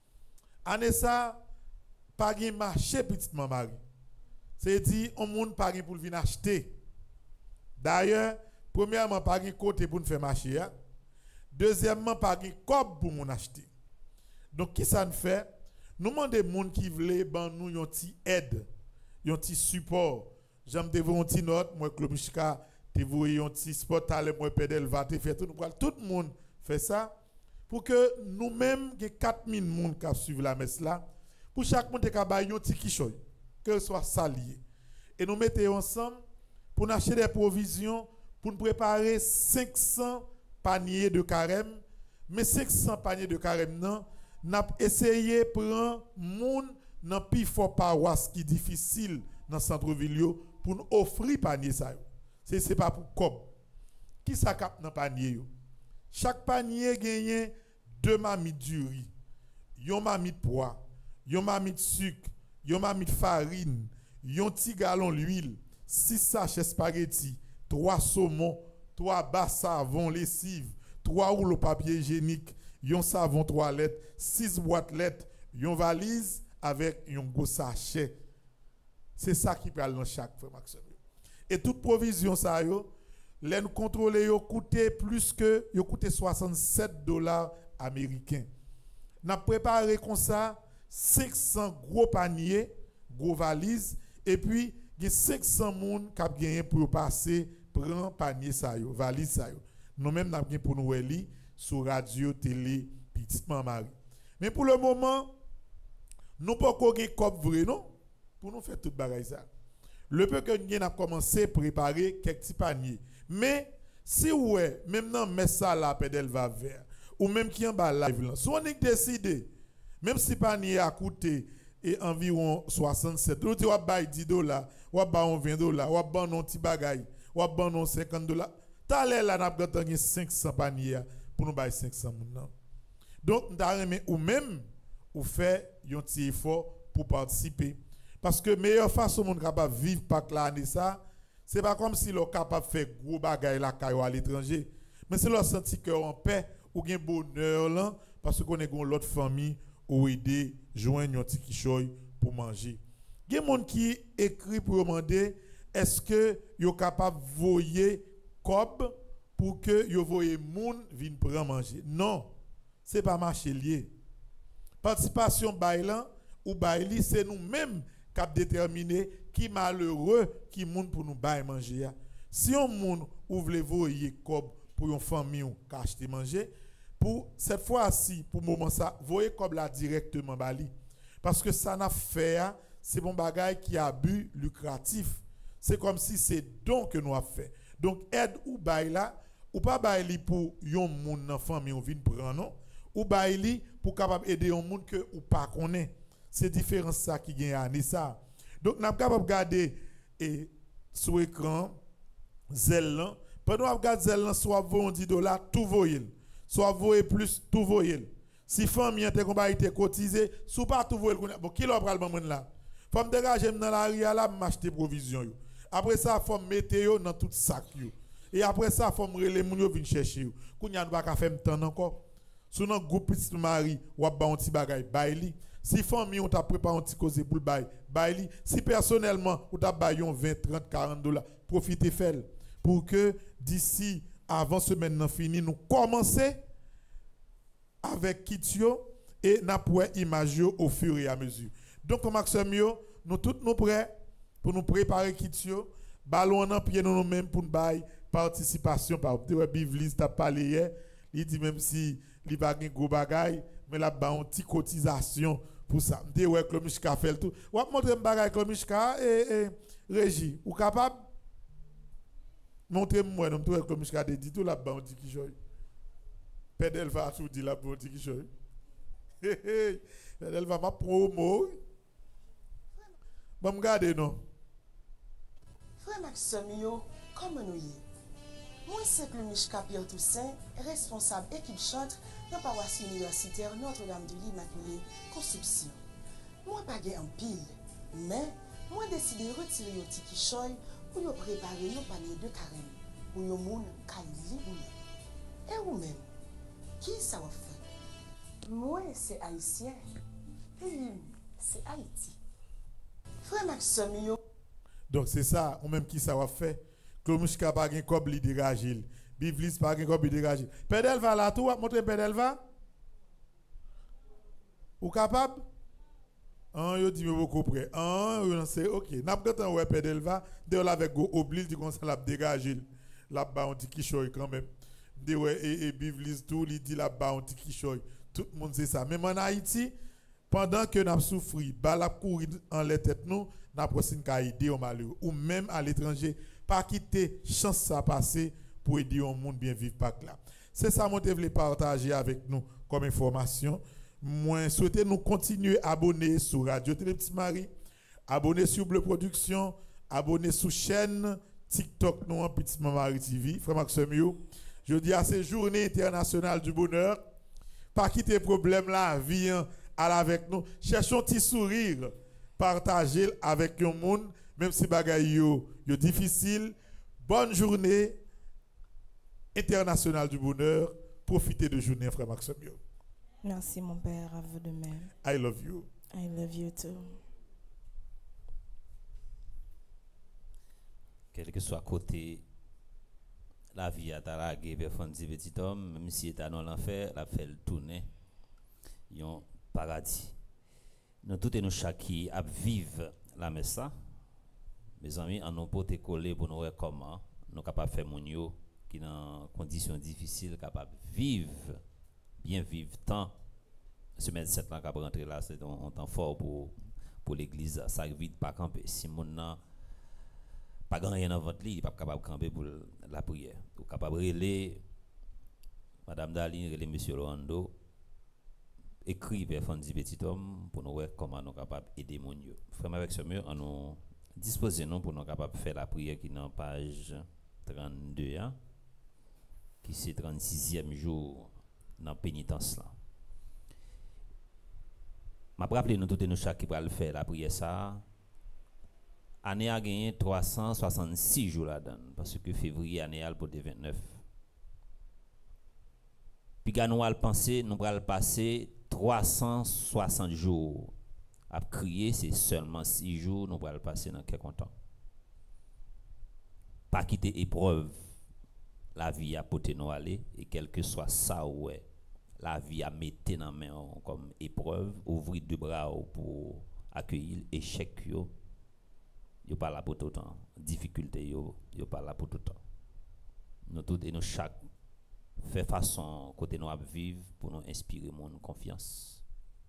Année ça pas gen marché petite maman. C'est dit on monde pas gen pour venir acheter. D'ailleurs, premièrement pas gen côté pour nous faire marcher. Deuxièmement pas gen cob pour mon acheter. Donc qui ça nous fait? Nous demandons monde qui veulent ban nous yon ti aide, yon ti support. J'aime te voir un petit note, moi Klomichka, te voir un petit sport aller moi pédale va te faire tout tout le monde fait ça pour que nous-mêmes que quatre mille monde qui suivent la messe là, pour chaque monde ka ba yon ti kichoy, que ce soit salier. Et nous mettons ensemble pour nous acheter des provisions pour nous préparer cinq cents paniers de carême, mais cinq cents paniers de carême non, n'a essayé prendre monde dans pi fort paroisse qui difficile dans centre-ville pour nous offrir panier ça. C'est c'est pas pour comme. Qui ça cap dans panier yo? Chaque panier gagne deux marmites du riz, yon marmite pois, yon marmite sucre, yon marmite farine, yon petit gallon d'huile, six sachets spaghetti, trois saumons, trois bas savon lessive, trois rouleaux papier hygiénique, yon savon toilette, six boîtes lettres, yon valise avec yon gros sachet. C'est ça qui parle dans chaque frère Maxime. Et toute provision ça yo, les nous contrôler yo coûté plus que yo coûté soixante-sept dollars américains. N'a préparé comme ça cinq cents gros paniers, gros valises et puis il y a cinq cents moun qui a gagné pour passer prend panier ça yo, valise ça yo. Nous même n'a gagné pour nous eli sur radio, télé, petite maman. Mais pour le moment nous pas qu'on gagne comme vrai non pour nous faire toute bagaille ça. Le peu que nous avons commencé à préparer quelques petits paniers. Mais si ouais, même dans mais ça là pédale va vers ou même qui en bas live là, si on est décidé même si panier a coûté et environ soixante-sept, ou tu vas bailler dix dollars, ou va vingt dollars, ou va un petit bagaille, ou ban non cinquante dollars. Talè là n'a gagné cinq cents paniers pour nous bailler cinq cents moun nan. Donc nous remet ou même ou fait un petit effort pour participer parce que meilleure façon moun capable vivre pas l'année ça, c'est pas comme si l'on capable faire gros bagaille la caillou à l'étranger, mais c'est leur senti cœur en paix ou gain bonheur là parce qu'on est gon l'autre famille ou aider joindre un petit kichoy pour manger. Il y a des gens qui écrit pour demander est-ce que yo capable voyer cob pour que yo voyer moun vienne prendre manger. Non, c'est pas marché lié. Participation bailan ou baili c'est nous-mêmes qui déterminer qui malheureux qui moun pour nous bailler manger. Si on moun ou vle voyer cob pour une famille ou acheter manger, pour cette fois-ci pour moment ça voyer cob là directement bali parce que ça n'a fait c'est bon bagage qui a but lucratif. C'est comme si c'est don que nous avons fait. Donc aide ou bail là ou pas bail pour yon moun nan famille ou vinn prendre non ou bail pour capable aider yon moun que ou pas connaît. C'est différent ça qui gagne année ça. Donc n'a capable garder et sur écran zel là pendant on regarde zel là soit vaut dix dollars tout voyel soit voyer plus tout voyel. Si famille te combat été cotisé sous pas tout voyel bon qui l'a pral ban là. Faut me dégager dans la rue là m'acheter provision yo. Après ça faut mettre yo dans tout sac yo. Et après ça faut me rele moun yo vinn chercher yo. Kounya nou pas faire temps encore. Sous nan groupe petit mari ou ba un petit bagay baili. Si famille on t'a préparé un petit cause pour bail baili. Si personnellement ou t'a baillon vingt, trente, quarante dollars, profitez faire pour que d'ici avant semaine nan fini nous commencer avec kitio et n'a pour image au fur et à mesure. Donc, Maxime, nous tous nous prêts pour nous préparer kitio, ballon en pied nous même pour nous bailler participation par Bivlis t'a parlé hier, il dit même si il va gagner gros bagaille, mais là ba une petite cotisation pour ça. Me dit ouais Klomichka fait le tout. Ou montrer un bagaille Klomichka et et Régie, ou capable montrer moi non tout Klomichka dit tout là ba on dit qui joue. Pedel va tout dit là pour dit qui joue. Pedel va ma promo. Bon, regardez, non?
Frère Maxime, comment nous y? Moi, c'est Klomichka Pierre Toussaint, responsable équipe chantre dans la paroisse universitaire Notre-Dame de l'Immaculée Conception. Moi, pas en pile, mais moi, décidé de retirer un petit kichoy pour nous préparer un panier de carême pour nous moun kaili boule. Et vous-même, qui ça va faire? Moi, c'est haïtien. Puis, c'est Haïti. Frère Maxime,
donc c'est ça, ou même qui ça va faire. Klomichka pas gen kob li dégagé. Bivlis pas gen kob li dégagé. Pedel va là tout, montre Pedel va. Ou capable? Ah, yo dit beaucoup près. Ah, yo c'est OK. N'a pas tant ouais Pedel va, de là avec go oblige dit comme ça l'a dégagé. Là-bas on dit qui choy quand même. De ouais et, et Bivlis tout, il dit là-bas on dit qui choy. Tout le monde sait ça. Même en Haïti, pendant que nous souffrons, bah la courir en les têtes nous, n'a pas aider au malheureux ou même à l'étranger, pas quitter chance ça passer pour aider au monde bien vivre par là. C'est ça moi je voulais partager avec nous comme information. Moi souhaiter nous continuer à abonner sur Radio Télé Petit Marie, abonner sur Bleu Production, abonner sur chaîne TikTok nous en Petit Marie T V, frère Maxime. Je dis à ces journées internationales du bonheur, pas quitter problème là, viens avec nous, cherchons petit sourire, partager avec un monde, même si bagay yo, yo difficile. Bonne journée internationale du bonheur. Profitez de journée, frère Maxime.
Merci mon père, à vous de même.
I love you.
I love you too.
Quel que soit côté la vie à Taragé vers Fondi petit homme, même si est dans l'enfer, la fait le tourner. Yon paradis. Nous tous et nous chaque qui à vivre la messe. Mes amis, en nous pote coller pour nous voir comment nous capable faire mon yo qui dans conditions difficiles capable vivre bien vivre tant semaine sept là capable rentrer là c'est un temps fort pour pour l'église ça vite pas camper si mon nan pas gagner dans votre lit pas capable camper pour la prière ou capable reler madame Daline reler monsieur Rolando écrit vers Fondi petit homme pour nous voir comment nous capable aider mon yo frère avec ce mieux en nous disposer nous pour nous capable faire la prière qui dans page trente-deux ans, qui c'est trente-sixième jour dans la pénitence là. Je me rappelle nous tous nous chaque qui va le faire la prière ça. Année a gagné trois cent soixante-six jours là-dedans parce que février année a pour vingt-neuf. Puis quand nous allons penser, nous allons passer trois cent soixante jours à crier, c'est seulement six jours nous allons passer dans quel content. Pas quitter épreuve, la vie a porté nous aller et quel que soit ça ouais, la vie a metté dans main comme épreuve, ouvrir deux bras pour accueillir échec yo. Yo pas là pour tout le temps, difficulté yo, yo pas là pour tout le temps. Nous tous et nous chaque fait façon côté nous à vivre pour nous inspirer mon confiance.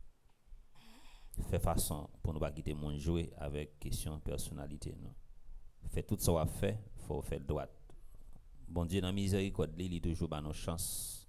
Fait façon pour nous pas quitter mon jouer avec question personnalité non. Fait tout ça à fait, faut faire droite. Bon Dieu dans miséricorde, il est toujours ba nos chances.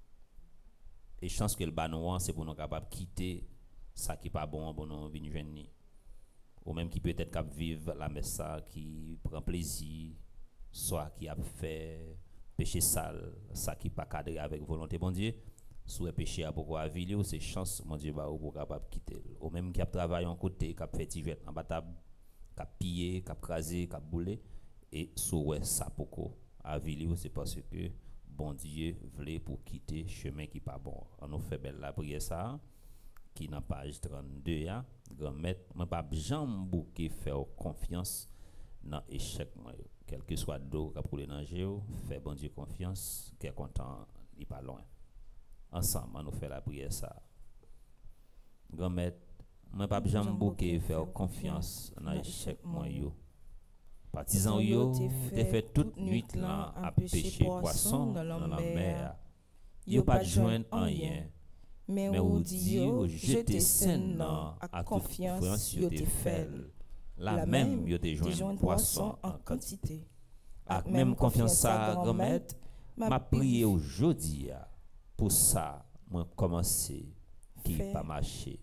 Et chance que le ba nous c'est pour nous capable quitter ça qui pas bon pour nous venir joindre. Ou même qui peut-être cap vivre la messe qui prend plaisir, soit qui a fait péché sale, ça qui pas cadré avec volonté bon Dieu, soit péché à beaucoup à ville, c'est chance mon Dieu va ou pour capable quitter. Ou même qui a travaillé en côté, qui a fait tivette en batable, qui a pillé, qui a crasé, qui a boulé et soit ça beaucoup à ville c'est parce que bon Dieu voulait pour quitter chemin qui pas bon. On nous fait belle la prière ça qui dans page trente-deux a grand maître moi pas jamais bouquer faire confiance dans échec moi quel que soit d'eau qu'a pour dans géo fait bon Dieu confiance qui est content il pas loin ensemble on nous fait la prière ça grand maître moi pas jamais bouquer faire confiance dans échec moi yo partisan yo t'es fait toute nuit là à pêcher poisson dans la mer yo pas joindre rien. Mais ou dit yo jeter scène à confiance yo te fait la même yo te joint poisson en quantité avec même confiance ça grand-mère m'a prié aujourd'hui pour ça moi commencer qui pas marcher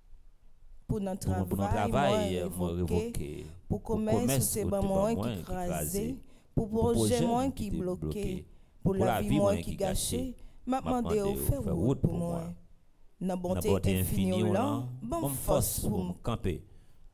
pour notre
pour notre travail moi révoquer
pour commerce c'est bon moi qui crasé pour projet moi qui bloqué pour la vie moi qui gâché m'a demandé au faire route pour moi. Dans bonté infinie là, bonne force pour me camper,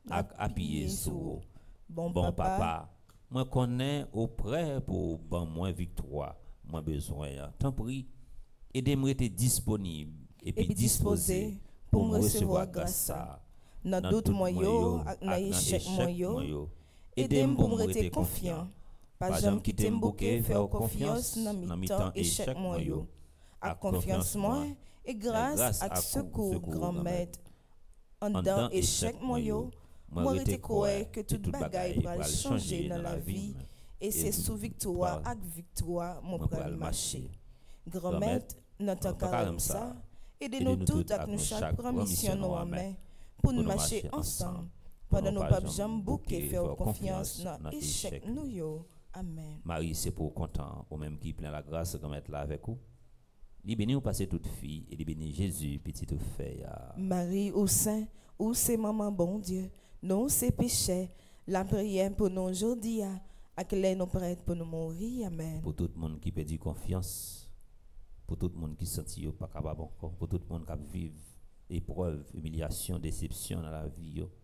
appuyer sur bon papa.
Moi connais auprès pour bon moins victoire, moins besoin. Tant pis, aidez-moi être disponible et puis disposé pour me recevoir grâce ça.
Dans doute moi yo, dans échec moi yo, aidez-moi pour me rester confiant. Pas jamais quitter me bouquet, faire confiance dans mi temps échec moi yo. À confiance moi et grâce à secours grand-maître en dedans échec moi yo moi rete croire que toute bagaille va changer dans la vie et c'est sous victoire avec victoire mon pral marcher grand-maître notre carême ça aidez-nous toutes avec nous chaque permission nous en main pour nous marcher ensemble pendant nous pas jamais bouquer faire confiance dans échec nous yo amen.
Marie c'est pour content ou même qui plein la grâce grand-maître là avec vous. Il bénit ou passer toute fille et il bénit Jésus petit ou fait.
Marie au sein ou c'est maman bon Dieu non c'est péché la prière pour nous aujourd'hui à que nous prête pour nous mourir amen.
Pour tout le monde qui perd confiance, pour tout le monde qui senti pas capable encore, pour tout le monde qui vit épreuve, humiliation, déception dans la vie yo.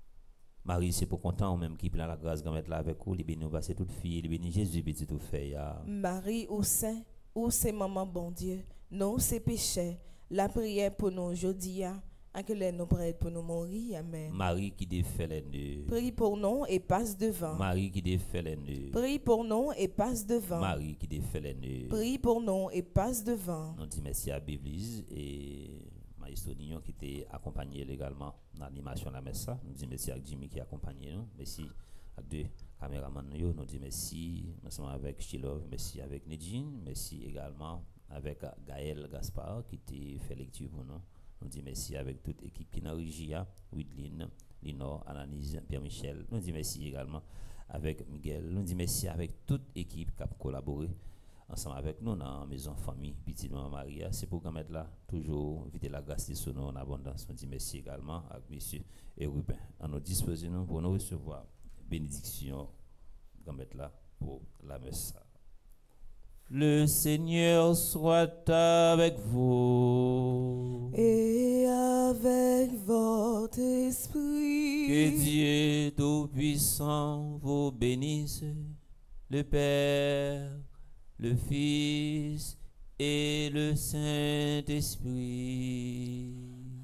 Marie c'est pour content ou même qui plein la grâce grand mettre là avec vous, il bénit ou passer toute fille, il bénit Jésus petit ou fait.
Marie au sein ou c'est maman bon Dieu, non c'est péché. La prière pour nous aujourd'hui, à que les nous prête pour nous mourir, amen.
Marie qui défait les nœuds.
Prie pour nous et passe devant.
Marie qui défait les nœuds.
Prie pour nous et passe devant.
Marie qui défait les nœuds.
Prie pour nous et passe devant.
Nous disons merci à Biblise et Maïsto Nignon qui était accompagné également dans l'animation de la messe. Nous disons merci à Jimmy qui a accompagné nous. Merci à deux caméramans nous nous disons merci ensemble avec Chilov, merci avec Nedjine, merci également avec Gaël Gaspard qui t'a fait lecture pour nous. Nous disons merci avec toute l'équipe qui est dans Rigia, Widlin, Linor, Analyse, Pierre-Michel. Nous disons merci également avec Miguel. Nous disons merci avec toute l'équipe qui a collaboré ensemble avec nous dans la maison famille Petite Maman Maria. C'est pour mettre là toujours vite la grâce de son nom en abondance. Nous disons merci également à monsieur et Ruben. À nos dispositions pour nous recevoir bénédiction, mettre là pour la messe. Le Seigneur soit avec vous.
Et avec votre esprit.
Que Dieu Tout-Puissant vous bénisse, le Père, le Fils et le Saint-Esprit.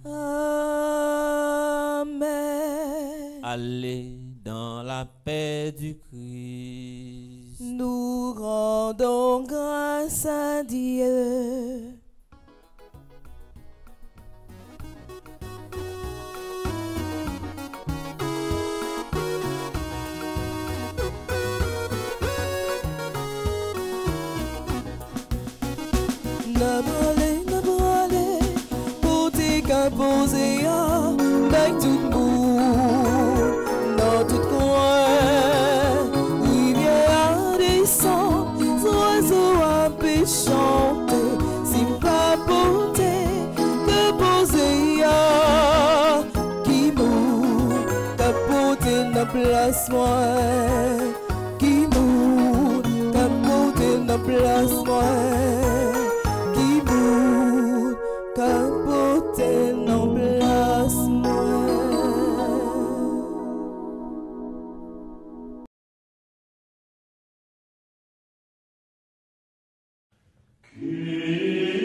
Amen.
Allez dans la paix du Christ.
Nous rendons grâce à Dieu. N'abralé, n'abralé, pour tes caposés, avec tout le monde, dans tout coin, rivière à descendre, oiseaux à chanter, si pas porter, que poser, qui moue, t'as porté dans place, moi, qui moue, t'as porté dans place, moi. Capote non place moi.
Qui